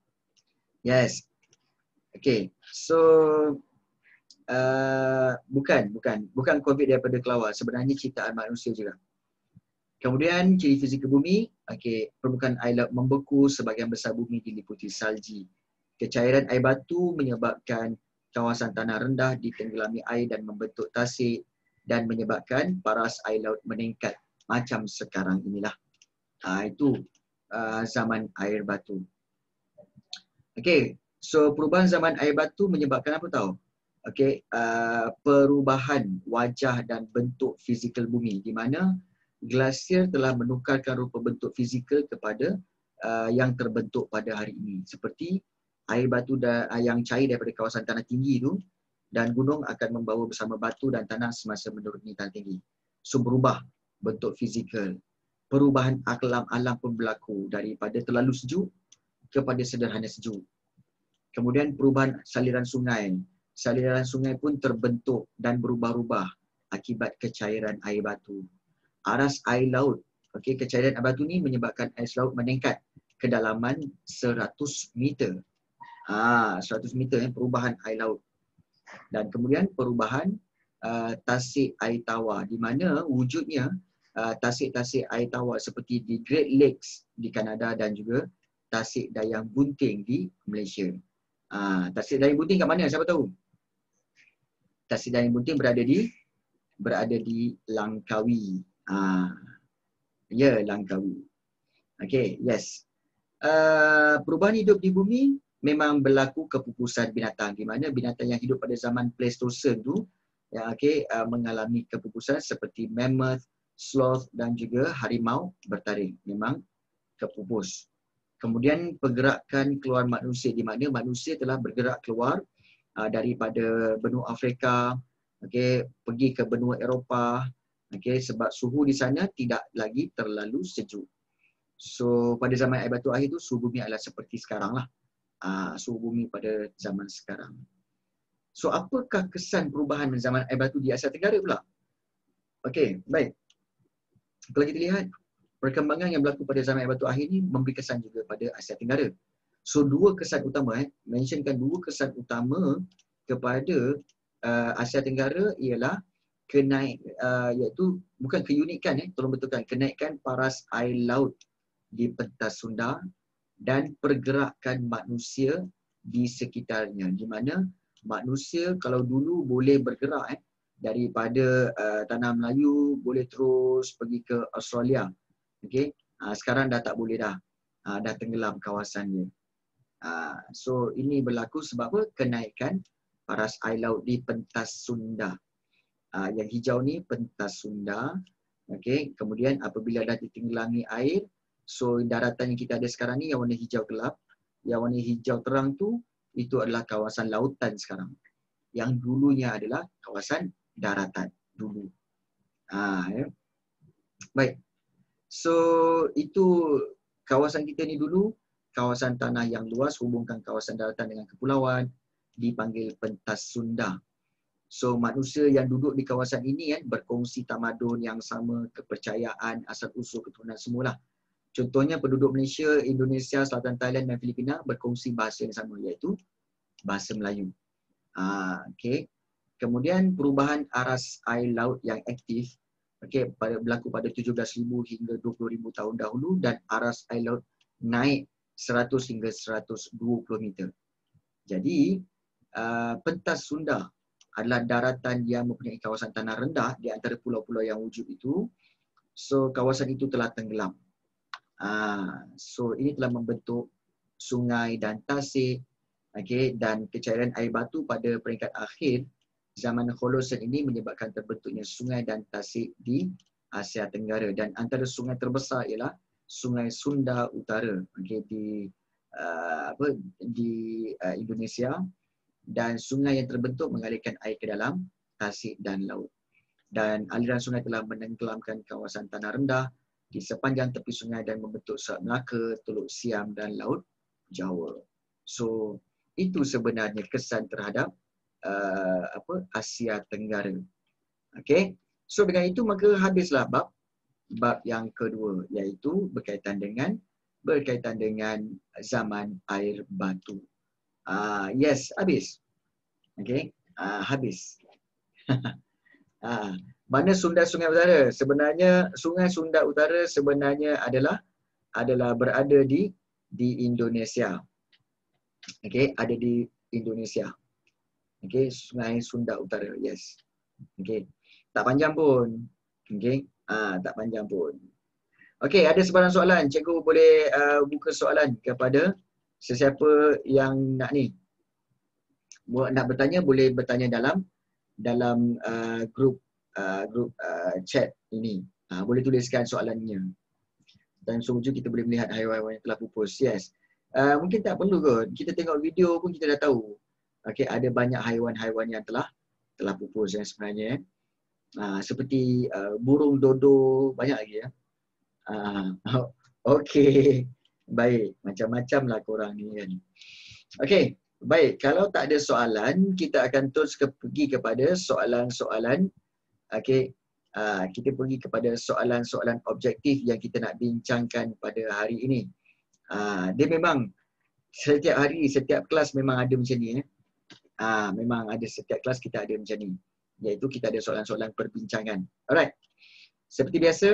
Yes. Okay. So uh, bukan, bukan, bukan COVID daripada kelawar. Sebenarnya ciptaan manusia juga. Kemudian ciri fizikal bumi, okay, permukaan air laut membeku, sebahagian besar bumi diliputi salji. Kecairan air batu menyebabkan kawasan tanah rendah ditenggelami air dan membentuk tasik dan menyebabkan paras air laut meningkat macam sekarang inilah. Uh, itu uh, zaman air batu. Okey, so perubahan zaman air batu menyebabkan apa tahu? Okey, uh, perubahan wajah dan bentuk fizikal bumi di mana glasier telah menukarkan rupa bentuk fizikal kepada uh, yang terbentuk pada hari ini. Seperti air batu da, uh, yang cair daripada kawasan tanah tinggi itu dan gunung akan membawa bersama batu dan tanah semasa menuruni tanah tinggi. So berubah bentuk fizikal. Perubahan alam alam pun berlaku daripada terlalu sejuk kepada sederhana sejuk. Kemudian perubahan saliran sungai. Saliran sungai pun terbentuk dan berubah-ubah akibat kecairan air batu. Aras air laut. Okey, kecairan air batu ni menyebabkan air laut meningkat kedalaman seratus meter. Ah, seratus meter eh, perubahan air laut. Dan kemudian perubahan uh, tasik air tawar di mana wujudnya uh, tasik-tasik air tawar seperti di Great Lakes di Kanada dan juga Tasik Dayang Bunting di Malaysia. Ah, Tasik Dayang Bunting kat mana? Siapa tahu? Tasik Dayang Bunting berada di berada di Langkawi. Ah, ya, Langkawi. Okey, yes. Uh, perubahan hidup di bumi memang berlaku kepupusan binatang di mana binatang yang hidup pada zaman Pleistocene tu ya okey uh, mengalami kepupusan seperti mammoth, sloth dan juga harimau bertaring. Memang kepupus. Kemudian pergerakan keluar manusia di mana manusia telah bergerak keluar uh, daripada benua Afrika, okey, pergi ke benua Eropah, Okey, sebab suhu di sana tidak lagi terlalu sejuk. So pada zaman air batu akhir tu suhu bumi adalah seperti sekarang lah. Uh, suhu bumi pada zaman sekarang. So apakah kesan perubahan zaman air batu di Asia Tenggara pula? Okey, baik. Kalau kita lihat perkembangan yang berlaku pada zaman air batu akhir ni memberi kesan juga pada Asia Tenggara. So dua kesan utama eh, mentionkan dua kesan utama kepada uh, Asia Tenggara ialah kenaik uh, iaitu bukan keunikan eh tolong betulkan kenaikan paras air laut di pentas Sunda dan pergerakan manusia di sekitarnya, di mana manusia kalau dulu boleh bergerak eh daripada uh, tanah Melayu boleh terus pergi ke Australia. Okey, uh, sekarang dah tak boleh dah. Uh, dah tenggelam kawasannya. Uh, so ini berlaku sebab apa? Kenaikan paras air laut di pentas Sunda. Uh, yang hijau ni pentas Sunda. Okey, kemudian apabila dah ditenggelami air, so daratan yang kita ada sekarang ni yang warna hijau gelap, yang warna hijau terang tu itu adalah kawasan lautan sekarang. Yang dulunya adalah kawasan daratan dulu. Ha, ya. Baik. So itu kawasan kita ni dulu, kawasan tanah yang luas hubungkan kawasan daratan dengan kepulauan dipanggil pentas Sunda. So manusia yang duduk di kawasan ini kan berkongsi tamadun yang sama, kepercayaan, asal usul keturunan semualah. Contohnya penduduk Malaysia, Indonesia, Selatan Thailand dan Filipina berkongsi bahasa yang sama iaitu bahasa Melayu. Ah, okey. Kemudian perubahan aras air laut yang aktif okey pada berlaku pada tujuh belas ribu hingga dua puluh ribu tahun dahulu dan aras air laut naik seratus hingga seratus dua puluh meter. Jadi uh, pentas Sunda adalah daratan yang mempunyai kawasan tanah rendah di antara pulau-pulau yang wujud itu. So kawasan itu telah tenggelam. Ah, so ini telah membentuk sungai dan tasik, okay, dan kecairan air batu pada peringkat akhir zaman Holosen ini menyebabkan terbentuknya sungai dan tasik di Asia Tenggara, dan antara sungai terbesar ialah Sungai Sunda Utara, okay, di uh, apa di uh, Indonesia, dan sungai yang terbentuk mengalirkan air ke dalam tasik dan laut. Dan aliran sungai telah menenggelamkan kawasan tanah rendah di sepanjang tepi sungai dan membentuk Selat Melaka, Teluk Siam dan Laut Jawa. So itu sebenarnya kesan terhadap uh, apa Asia Tenggara. Okey. So dengan itu maka habislah bab bab yang kedua, iaitu berkaitan dengan berkaitan dengan zaman air batu. Ah, uh, yes, habis. Okey, uh, habis. uh, mana Sunda Sungai Utara? Sebenarnya Sungai Sunda Utara sebenarnya adalah adalah berada di di Indonesia. Okey, ada di Indonesia. Okey, Sungai Sunda Utara. Yes. Okey. Tak panjang pun. Okey. Ah, tak panjang pun. Okey, ada sebarang soalan. Cikgu boleh uh, buka soalan kepada sesiapa yang nak ni. Nak bertanya boleh bertanya dalam dalam uh, grup uh, grup uh, chat ini. Uh, boleh tuliskan soalannya. Dan seterusnya kita boleh melihat haiwan-haiwan yang telah pupus. Yes. Uh, mungkin tak perlu kot. Kita tengok video pun kita dah tahu. Okey, ada banyak haiwan-haiwan yang telah telah pupus yang sebenarnya. Uh, seperti uh, burung dodo, banyak lagi ya. Uh, Okey. Baik, macam-macam lah korang ni kan. Okey, baik. Kalau tak ada soalan, kita akan terus ke, pergi kepada soalan-soalan. Okey, uh, kita pergi kepada soalan-soalan objektif yang kita nak bincangkan pada hari ini. Uh, dia memang setiap hari, setiap kelas memang ada macam ni. Eh. Uh, memang ada setiap kelas kita ada macam ni. Iaitu kita ada soalan-soalan perbincangan. Alright. Seperti biasa,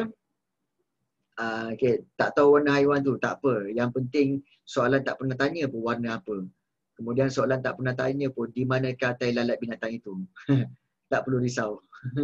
uh, okay, tak tahu warna haiwan tu, tak apa. Yang penting soalan tak pernah tanya pun warna apa. Kemudian soalan tak pernah tanya pun di manakah tai lalat binatang itu. Tak perlu risau.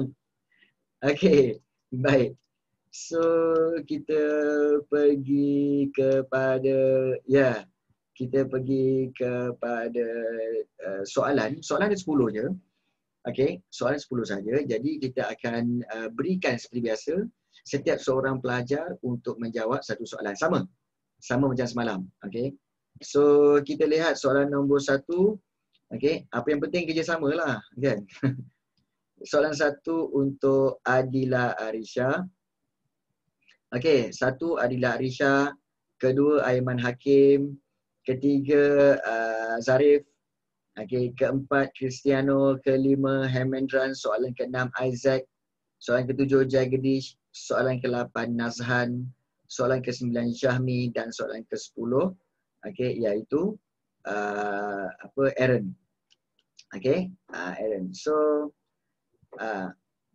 Okay, baik. So, kita pergi kepada, ya, yeah, kita pergi kepada uh, soalan. Soalan ada sepuluh je. Okey, soalan sepuluh saja. Jadi kita akan uh, berikan seperti biasa setiap seorang pelajar untuk menjawab satu soalan. Sama. Sama macam semalam. Okey. So kita lihat soalan nombor satu. Okey, apa yang penting kerjasama lah, kan? soalan satu untuk Adila Arisha. Okey, satu Adila Arisha, kedua Aiman Hakim, ketiga uh, Zarif, okey, keempat Cristiano, kelima Hemendran, soalan keenam Isaac, soalan ketujuh Jagdish, soalan ke-lapan Nazhan, soalan ke-sembilan Syahmi dan soalan ke-sepuluh okey iaitu uh, apa Aaron. Okey, uh, Aaron. So uh,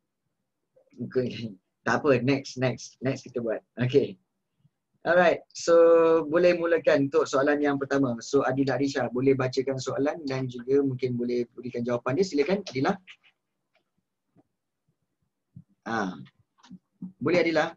tak apa, next next next kita buat. Okey. Alright, so boleh mulakan untuk soalan yang pertama. So Adila Arisha boleh bacakan soalan dan juga mungkin boleh berikan jawapan dia. Silakan Adila. Ah. Boleh Adila?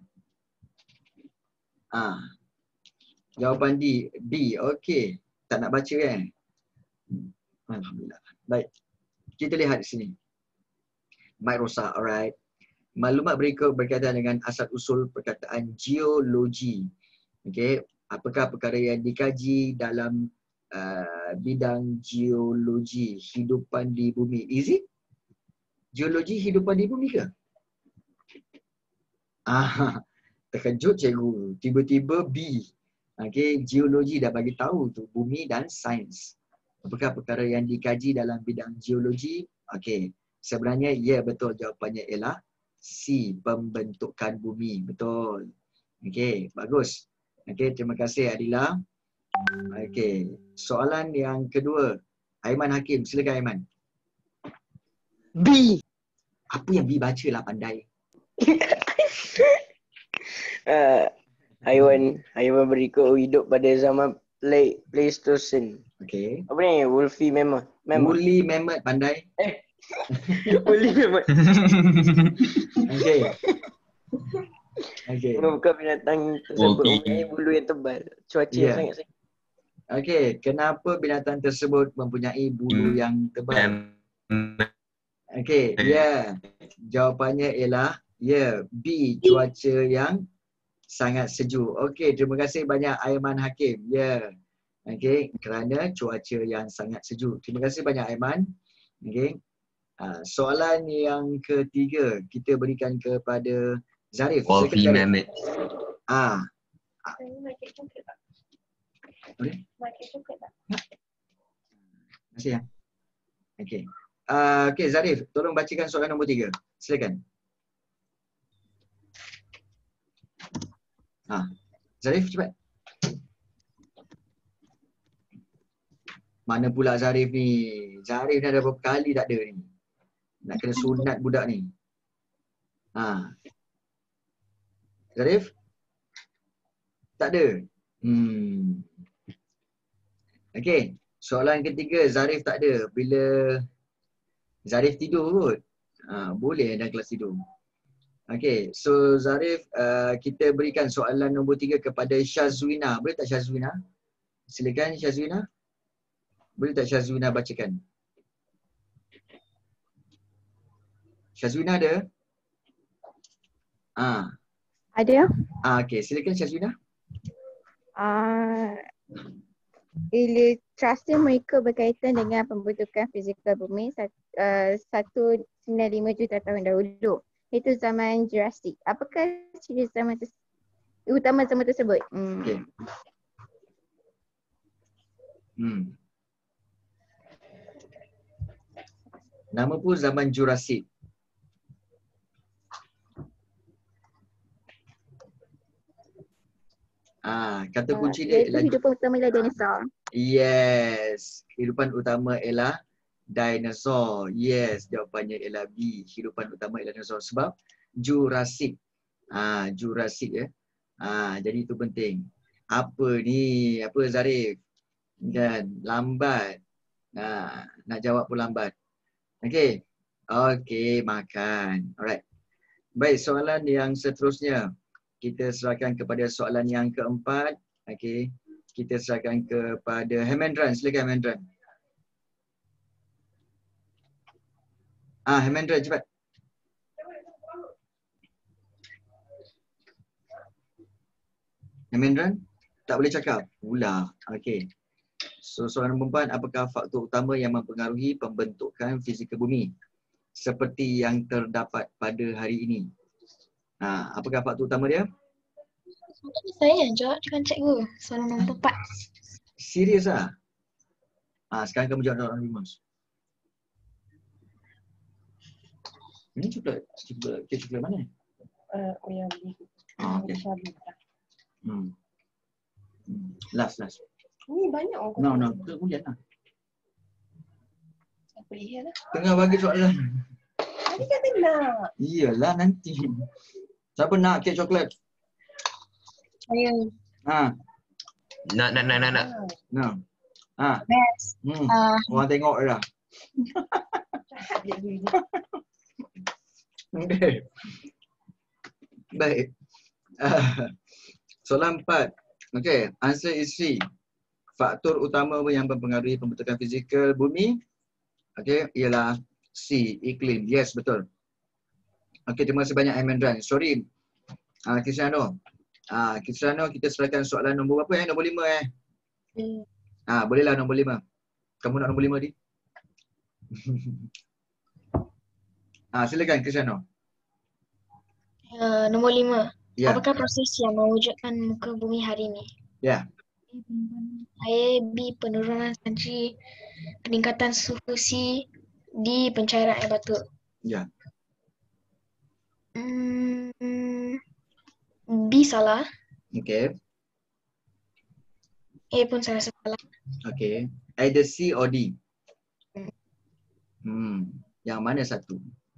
Ah. Jawapan D, B. Okey. Tak nak baca kan? Alhamdulillah. Baik. Kita lihat di sini. Mike rosak, alright. Maklumat berikut berkaitan dengan asal-usul perkataan geologi. Okey, apakah perkara yang dikaji dalam uh, bidang geologi hidupan di bumi? Is it? Geologi hidupan di bumi ke? Ah, terkejut cikgu. Tiba-tiba B. Okey, geologi dah bagi tahu tu bumi dan sains. Apakah perkara yang dikaji dalam bidang geologi? Okey, sebenarnya ya betul, jawapannya ialah C, pembentukan bumi. Betul. Okey, bagus. Okey, terima kasih Adila. Okey, soalan yang kedua. Aiman Hakim, silakan Aiman. B. Apa yang B baca lah pandai. uh, haiwan haiwan berikut hidup pada zaman Play, Pleistocene. Okey. Apa ni? Wolfie mammoth. Mammoth. Woolly mammoth pandai. Eh. Woolly mammoth. Okey. Okey. Bukan binatang tersebut Wolfie. mempunyai bulu yang tebal. Cuaca Yeah. sangat sangat. Okey, kenapa binatang tersebut mempunyai bulu Hmm. yang tebal? Okey, ya. Yeah. Jawapannya ialah ya, yeah, B, cuaca yang sangat sejuk. Okey, terima kasih banyak Aiman Hakim. Ya. Yeah. Okey, kerana cuaca yang sangat sejuk. Terima kasih banyak Aiman. Okey. Uh, soalan yang ketiga kita berikan kepada Zarif. Wolfie Silakan, Zarif. mammoth. Ah, Boleh? Makan coklat tak? terima kasih ya. Okey. Uh, Okey Zarif, tolong bacakan soalan nombor tiga. Silakan. Ha. Zarif cepat. Mana pula Zarif ni? Zarif dah ada berapa kali tak ada ni. Nak kena sunat budak ni. Ha. Zarif? Tak ada. Hmm. Okey, soalan ketiga Zarif tak ada. Bila Zarif tidur kot. Ha, boleh dalam kelas tidur. Okey, so Zarif, uh, kita berikan soalan nombor tiga kepada Syazwina. Boleh tak Syazwina? Silakan Syazwina. Boleh tak Syazwina bacakan? Syazwina ada? Ah. Ada. Ah, okey, silakan Syazwina. Uh, ilustrasi mereka berkaitan dengan pembentukan fizikal bumi uh, satu sembilan lima juta tahun dahulu. Itu zaman Jurassic. Apakah ciri zaman tersebut? Utama zaman tersebut? Hmm. Okey. Hmm. Nama pun zaman Jurassic. Ah, kata kunci dia Iaitu ialah hidupan utama ialah dinosaur. yes. Kehidupan utama ialah dinosaur. Yes, jawapannya ialah B. Kehidupan utama ialah dinosaur sebab Jurassic. Ah, Jurassic ya. Ah, jadi itu penting. Apa ni? Apa Zarif? Kan lambat. Nah, nak jawab pun lambat. Okey. Okey, makan. Alright. Baik, soalan yang seterusnya. Kita serahkan kepada soalan yang keempat. Okey. Kita serahkan kepada Hemendran. Silakan Hemendran. Ah, Hemendran cepat. Hemendran? Tak boleh cakap? Pula. Okey. So soalan nombor empat, apakah faktor utama yang mempengaruhi pembentukan fizikal bumi? seperti yang terdapat pada hari ini. Ha, apakah faktor utama dia? Saya yang jawab dengan cikgu. Soalan nombor empat. Serius ah? Ha, sekarang kamu jawab soalan lima. Ini coklat, coklat, kek coklat mana? Uh, oh yang beli. Ah, okey. Hmm. Hmm. Last, last. Ni banyak orang No, kata. no, kemudian lah. Apa lihat lah. Tengah bagi soalan. Tadi kata nak. Iyalah nanti. Siapa nak kek coklat? Saya. Ha, Nak, nak, nak, nak, nak. no. Ha, Best. hmm. Uh, Orang tengok dah. Jahat dia ni. Okey. Baik. Uh, soalan empat. Okey, answer is C. Faktor utama yang mempengaruhi pembentukan fizikal bumi, okey, ialah C, iklim. Yes, betul. Okey, terima kasih banyak Aimandran. Sorry. Ah, uh, Kisrano. Ah, uh, Kisrano, kita serahkan soalan nombor berapa eh? Nombor lima eh? hmm. Ah, bolehlah nombor lima. Kamu nak nombor lima di? Ah, silakan Kisrano. Uh, nombor lima. Ya. Apakah proses yang mewujudkan muka bumi hari ini? Ya. A. B. Penurunan salji, peningkatan suhu C. D. Pencairan air batu. Ya. Hmm, B salah. Okey. A pun saya rasa salah. Okey. Either C or D. Hmm. Yang mana satu?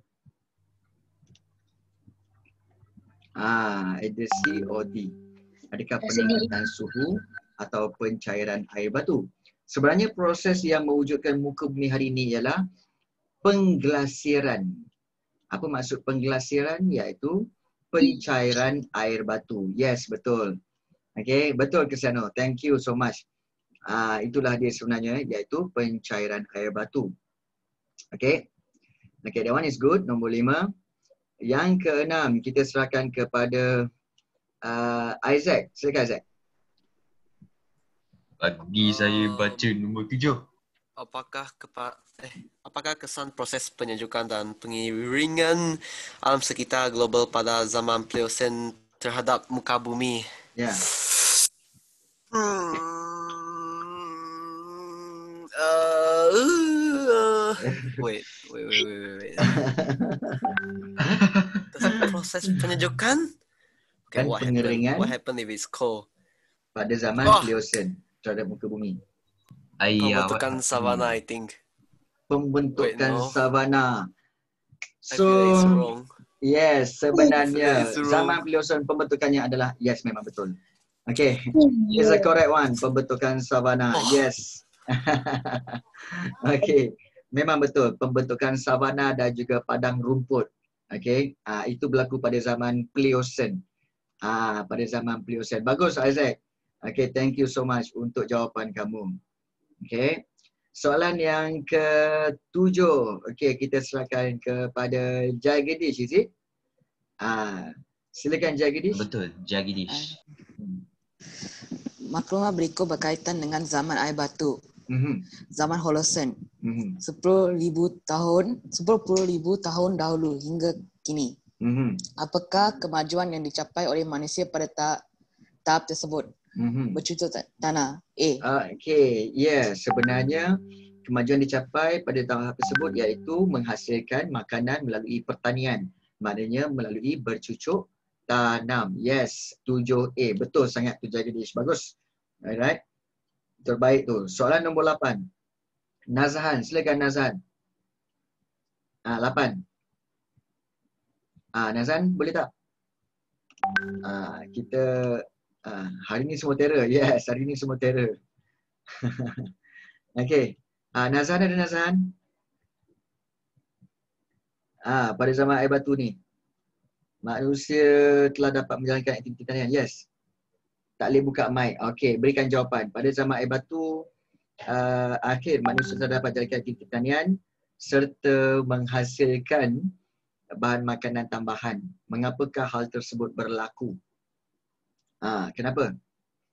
Ah, either C or D. Adakah Rasa D. peningkatan suhu atau pencairan air batu? Sebenarnya proses yang mewujudkan muka bumi hari ini ialah pengglasiran. Apa maksud pengglasiran? Iaitu pencairan air batu. Yes, betul. Okey, betul Cristiano. Thank you so much. Ah, itulah dia sebenarnya, iaitu pencairan air batu. Okey. Okey, that one is good. Nombor lima. Yang keenam, kita serahkan kepada uh, Isaac. Silakan Isaac. Bagi saya baca nombor tujuh. Apakah kepa eh apakah kesan proses penyejukan dan pengiringan alam sekitar global pada zaman Pliocene terhadap muka bumi? Ya. Hmm. Uh, uh, wait, wait, wait, wait, wait, wait. Kesan proses penyejukan? Okay, Dan what happened? pengeringan What happened if it's cold? pada zaman Oh. Pliocene terhadap muka bumi. Ayah. Pembentukan savana, I think. Pembentukan Wait, no. savana. I feel that it's So, wrong. yes, sebenarnya It's wrong. zaman Pliocene pembentukannya adalah, yes, memang betul. Okay, it's a correct one. Pembentukan savana, Oh. yes. Okay, memang betul. Pembentukan savana dan juga padang rumput. Okay, uh, itu berlaku pada zaman Pliocene. Ah, pada zaman Pliocene. Bagus Isaac. Okay, thank you so much untuk jawapan kamu. Okay. Soalan yang ketujuh. Okay, kita serahkan kepada Jagdish, is it? Ah, silakan Jagdish. Betul, Jagdish. Maklumat berikut berkaitan dengan zaman air batu. Mhm. Zaman Holocene. Mhm. sepuluh ribu tahun, sepuluh ribu tahun dahulu hingga kini. Mhm. Apakah kemajuan yang dicapai oleh manusia pada tahap, tahap tersebut? Mhm. Bercucuk ta- tanah. A. Okey, ya, sebenarnya kemajuan dicapai pada tahap tersebut iaitu menghasilkan makanan melalui pertanian. Maknanya melalui bercucuk tanam. Yes, tujuh A. Betul sangat tu Jagdish. Bagus. Alright. Terbaik tu. Soalan nombor lapan. Nazhan, silakan Nazhan. Ah, lapan. Ah, Nazhan, boleh tak? Ah, kita ah, hari ni semua terror. Yes, hari ni semua terror. Okey. Ah, Nazhan ada Nazhan? Ah, pada zaman air batu ni, manusia telah dapat menjalankan aktiviti tanian. Yes. Tak boleh buka mic. Okey, berikan jawapan. Pada zaman air batu, uh, akhir manusia telah dapat menjalankan aktiviti tanian serta menghasilkan bahan makanan tambahan. Mengapakah hal tersebut berlaku? Ah, kenapa?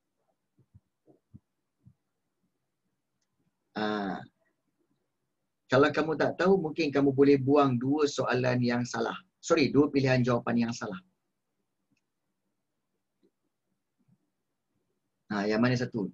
Ah, Kalau kamu tak tahu, mungkin kamu boleh buang dua soalan yang salah. Sorry, dua pilihan jawapan yang salah. Ha, yang mana satu?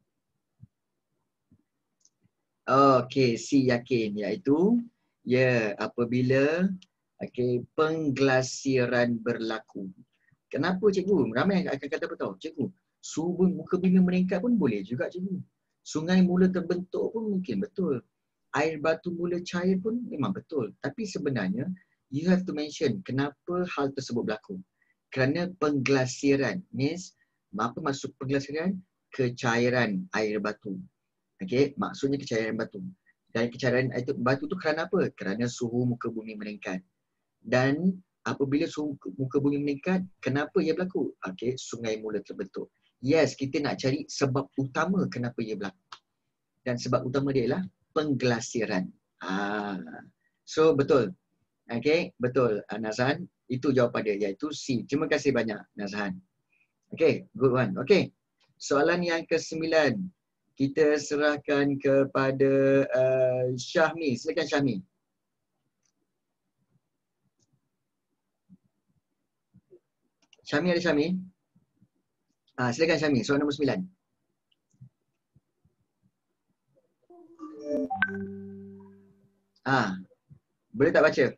Okey, si yakin, iaitu ya, apabila okey, pengglasiran berlaku. Kenapa cikgu? Ramai yang akan kata apa tahu? Cikgu, suhu muka bumi meningkat pun boleh juga cikgu. Sungai mula terbentuk pun mungkin betul. Air batu mula cair pun memang betul. Tapi sebenarnya, you have to mention kenapa hal tersebut berlaku. Kerana pengglasiran. Means, apa maksud pengglasiran? Kecairan air batu. Okey, maksudnya kecairan batu. Dan kecairan air batu tu kerana apa? Kerana suhu muka bumi meningkat. Dan apabila suhu muka bumi meningkat, kenapa ia berlaku? Okey, sungai mula terbentuk. Yes, kita nak cari sebab utama kenapa ia berlaku. Dan sebab utama dia ialah pengglasiran. Ah. So, betul. Okey, betul. Uh, Nazhan, itu jawapan dia, iaitu C. Terima kasih banyak, Nazhan. Okey, good one. Okey, soalan yang kesembilan. Kita serahkan kepada uh, Syahmi. Silakan Syahmi. Syahmi ada Syahmi? Ah, silakan Syahmi, soalan nombor sembilan. Ah, boleh tak baca?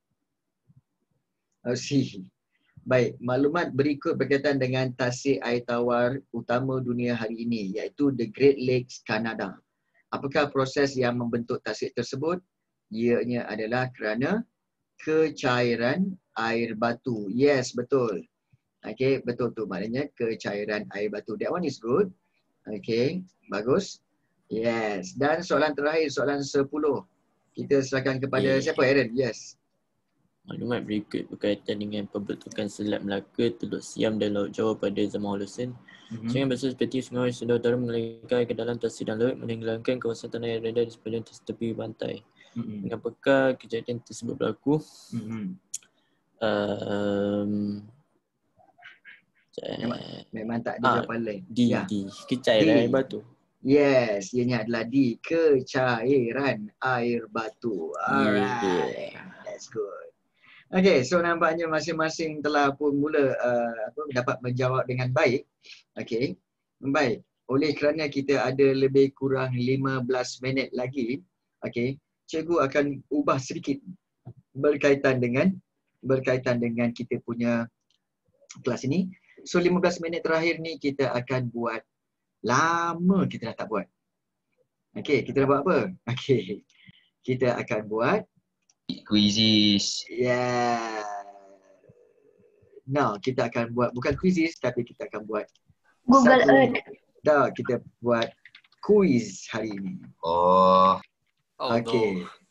Oh, si. Baik, maklumat berikut berkaitan dengan tasik air tawar utama dunia hari ini, iaitu The Great Lakes, Kanada. Apakah proses yang membentuk tasik tersebut? Ianya adalah kerana kecairan air batu. Yes, betul. Okey, betul tu. Maknanya kecairan air batu. That one is good. Okey, bagus. Yes. Dan soalan terakhir, soalan sepuluh. Kita serahkan kepada Yeah. siapa, Aaron? Yes. Maklumat berikut berkaitan dengan pembentukan Selat Melaka, Teluk Siam dan Laut Jawa pada zaman Holosen. Mm-hmm. Sungai besar seperti Sungai Sunda Utara mengalirkan air ke dalam tasik dan laut, menenggelamkan kawasan tanah yang rendah di sepanjang tepi pantai. Mm-hmm. Dengan apakah kejadian tersebut berlaku? Mm-hmm. Um, Memang, memang tak ada ah, jawapan lain. di, Ya. di kecairan Di. air batu. Yes, ianya adalah di kecairan air batu. Alright. Yeah. That's good. Okay, so nampaknya masing-masing telah pun mula uh, apa, dapat menjawab dengan baik. Okay, baik. Oleh kerana kita ada lebih kurang lima belas minit lagi, okay, cikgu akan ubah sedikit berkaitan dengan berkaitan dengan kita punya kelas ini. So lima belas minit terakhir ni kita akan buat, lama kita dah tak buat. Okay, kita dah buat apa? Okay, kita akan buat Quizzes. yeah. No, kita akan buat bukan quizzes tapi kita akan buat Google satu, Earth. dah, kita buat quiz hari ini. Oh. Oh Okay. no.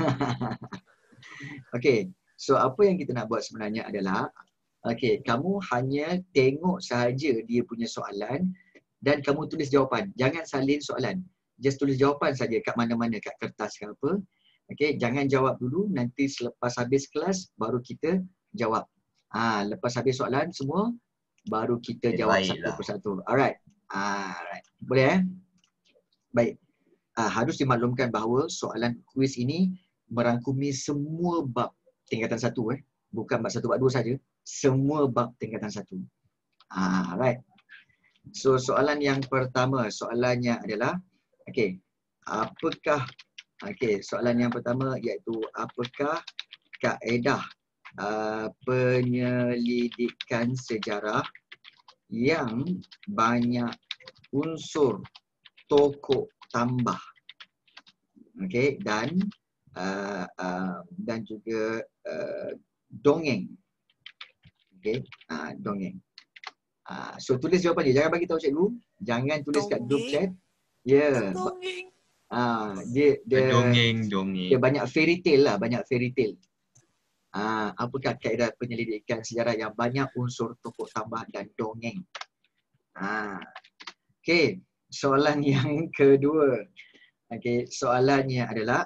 Okay, so apa yang kita nak buat sebenarnya adalah, okay, kamu hanya tengok sahaja dia punya soalan dan kamu tulis jawapan. Jangan salin soalan. Just tulis jawapan saja kat mana-mana, kat kertas ke apa. Okay, jangan jawab dulu, nanti selepas habis kelas baru kita jawab. Ah, ha, lepas habis soalan semua baru kita Eh, jawab baiklah. satu persatu. Alright. Ah, alright. Boleh eh? Baik. Ah, harus dimaklumkan bahawa soalan kuis ini merangkumi semua bab tingkatan satu eh. Bukan bab satu, bab dua saja. Semua bab tingkatan satu. Ah, alright. So soalan yang pertama, soalannya adalah, okey, apakah okey, soalan yang pertama iaitu apakah kaedah uh, penyelidikan sejarah yang banyak unsur tokoh tambah. Okey, dan uh, uh, dan juga uh, dongeng. Okey, uh, dongeng. Uh, so tulis jawapan dia, jangan bagi tahu cikgu, jangan tulis kat group chat. Ya. Yeah. Dongeng. Ah, dia dia Dongeng, dongeng. dia banyak fairy tale lah, banyak fairy tale. Ah, apakah kaedah penyelidikan sejarah yang banyak unsur tokoh tambah dan dongeng? Ah. Okey, soalan yang kedua. Okey, soalannya adalah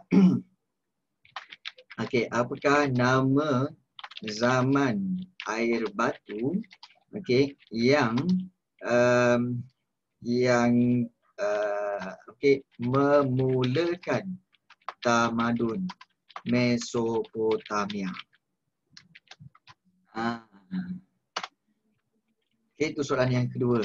okey, apakah nama zaman air batu okey yang um, yang uh, okey memulakan tamadun Mesopotamia. Ah. Okay, itu soalan yang kedua.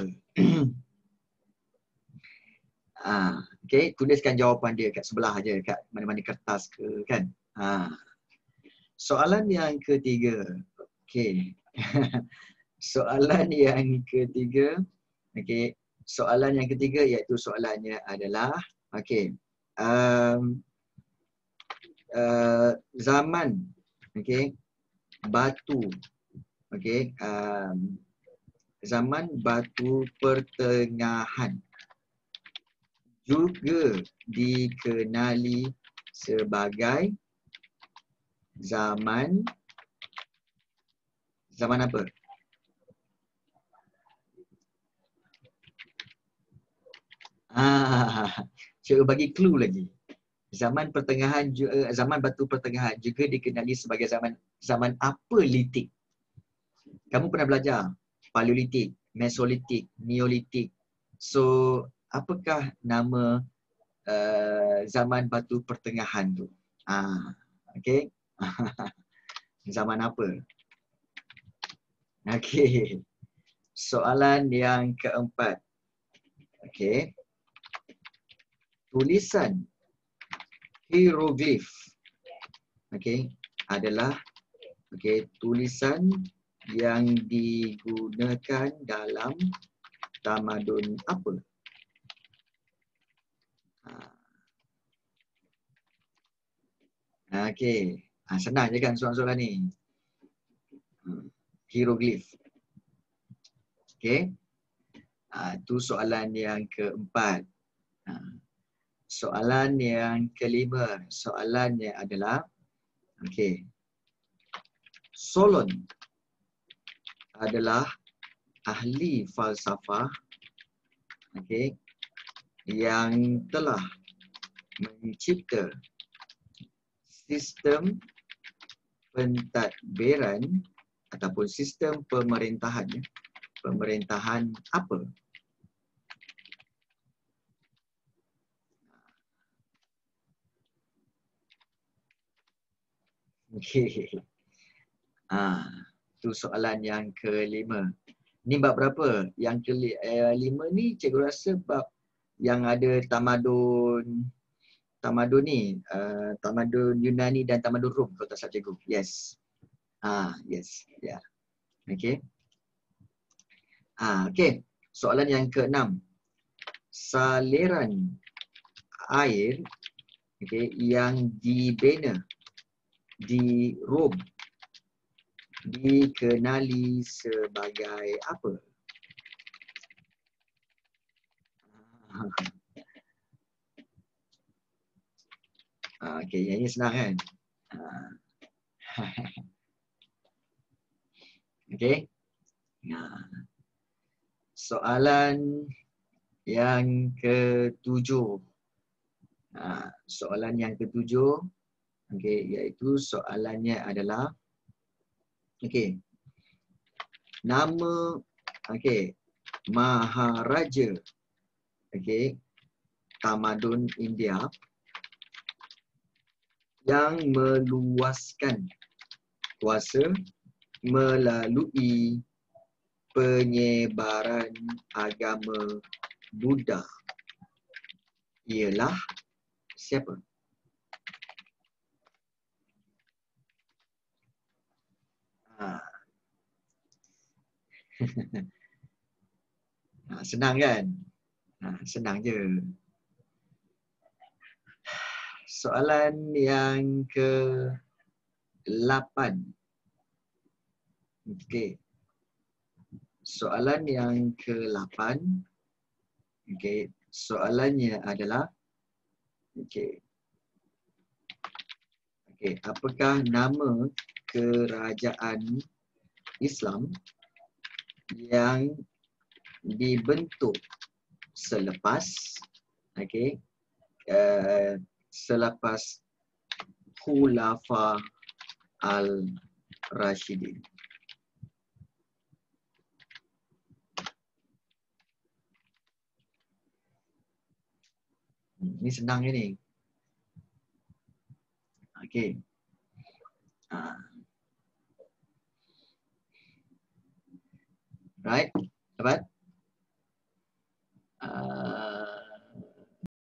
ah, okay, tuliskan jawapan dia kat sebelah aja, kat mana-mana kertas ke kan. Ah. Soalan yang ketiga. Okay. Soalan yang ketiga. Okay. Soalan yang ketiga iaitu soalannya adalah okay. Um, uh, zaman okay, batu okay, um, zaman batu pertengahan juga dikenali sebagai zaman zaman apa? Ah, cikgu bagi clue lagi. Zaman pertengahan, zaman batu pertengahan juga dikenali sebagai zaman zaman apa litik? Kamu pernah belajar Paleolitik, Mesolitik, Neolitik. So, apakah nama uh, zaman batu pertengahan tu? Ah, okey. Zaman apa? Okey. Soalan yang keempat. Okey. Tulisan hieroglif okey adalah okey tulisan yang digunakan dalam tamadun apa? Ha. Okey, ha, senang je kan soalan-soalan ni. Hmm. Hieroglif. Okey. Ha, itu soalan yang keempat. Ha. Soalan yang kelima, soalannya adalah okey. Solon adalah ahli falsafah okey yang telah mencipta sistem pentadbiran ataupun sistem pemerintahan pemerintahan apa? Okey. Ah, tu soalan yang kelima. Ni bab berapa? Yang kelima ni cikgu rasa bab yang ada tamadun tamadun ni, uh, tamadun Yunani dan tamadun Rom kalau tak salah cikgu. Yes. Ah, yes. Ya. Yeah. Okey. Ah, okey. Soalan yang keenam. Saliran air okey yang dibina di Rom dikenali sebagai apa? Ah, okey, yang ini senang kan? Ah. Okey. Nah. Soalan yang ketujuh. Nah, soalan yang ketujuh okey, iaitu soalannya adalah okey. Nama okey, Maharaja okey, tamadun India yang meluaskan kuasa melalui penyebaran agama Buddha ialah siapa? Ha. Ha, senang kan? Ha, senang je. Soalan yang ke lapan. Okey. Soalan yang ke lapan. Okey, soalannya adalah okey. Okey, apakah nama kerajaan Islam yang dibentuk selepas okey uh, selepas Khulafa al-Rashidin? Ini senang ni. Okey. Ha. Right, dapat? Uh,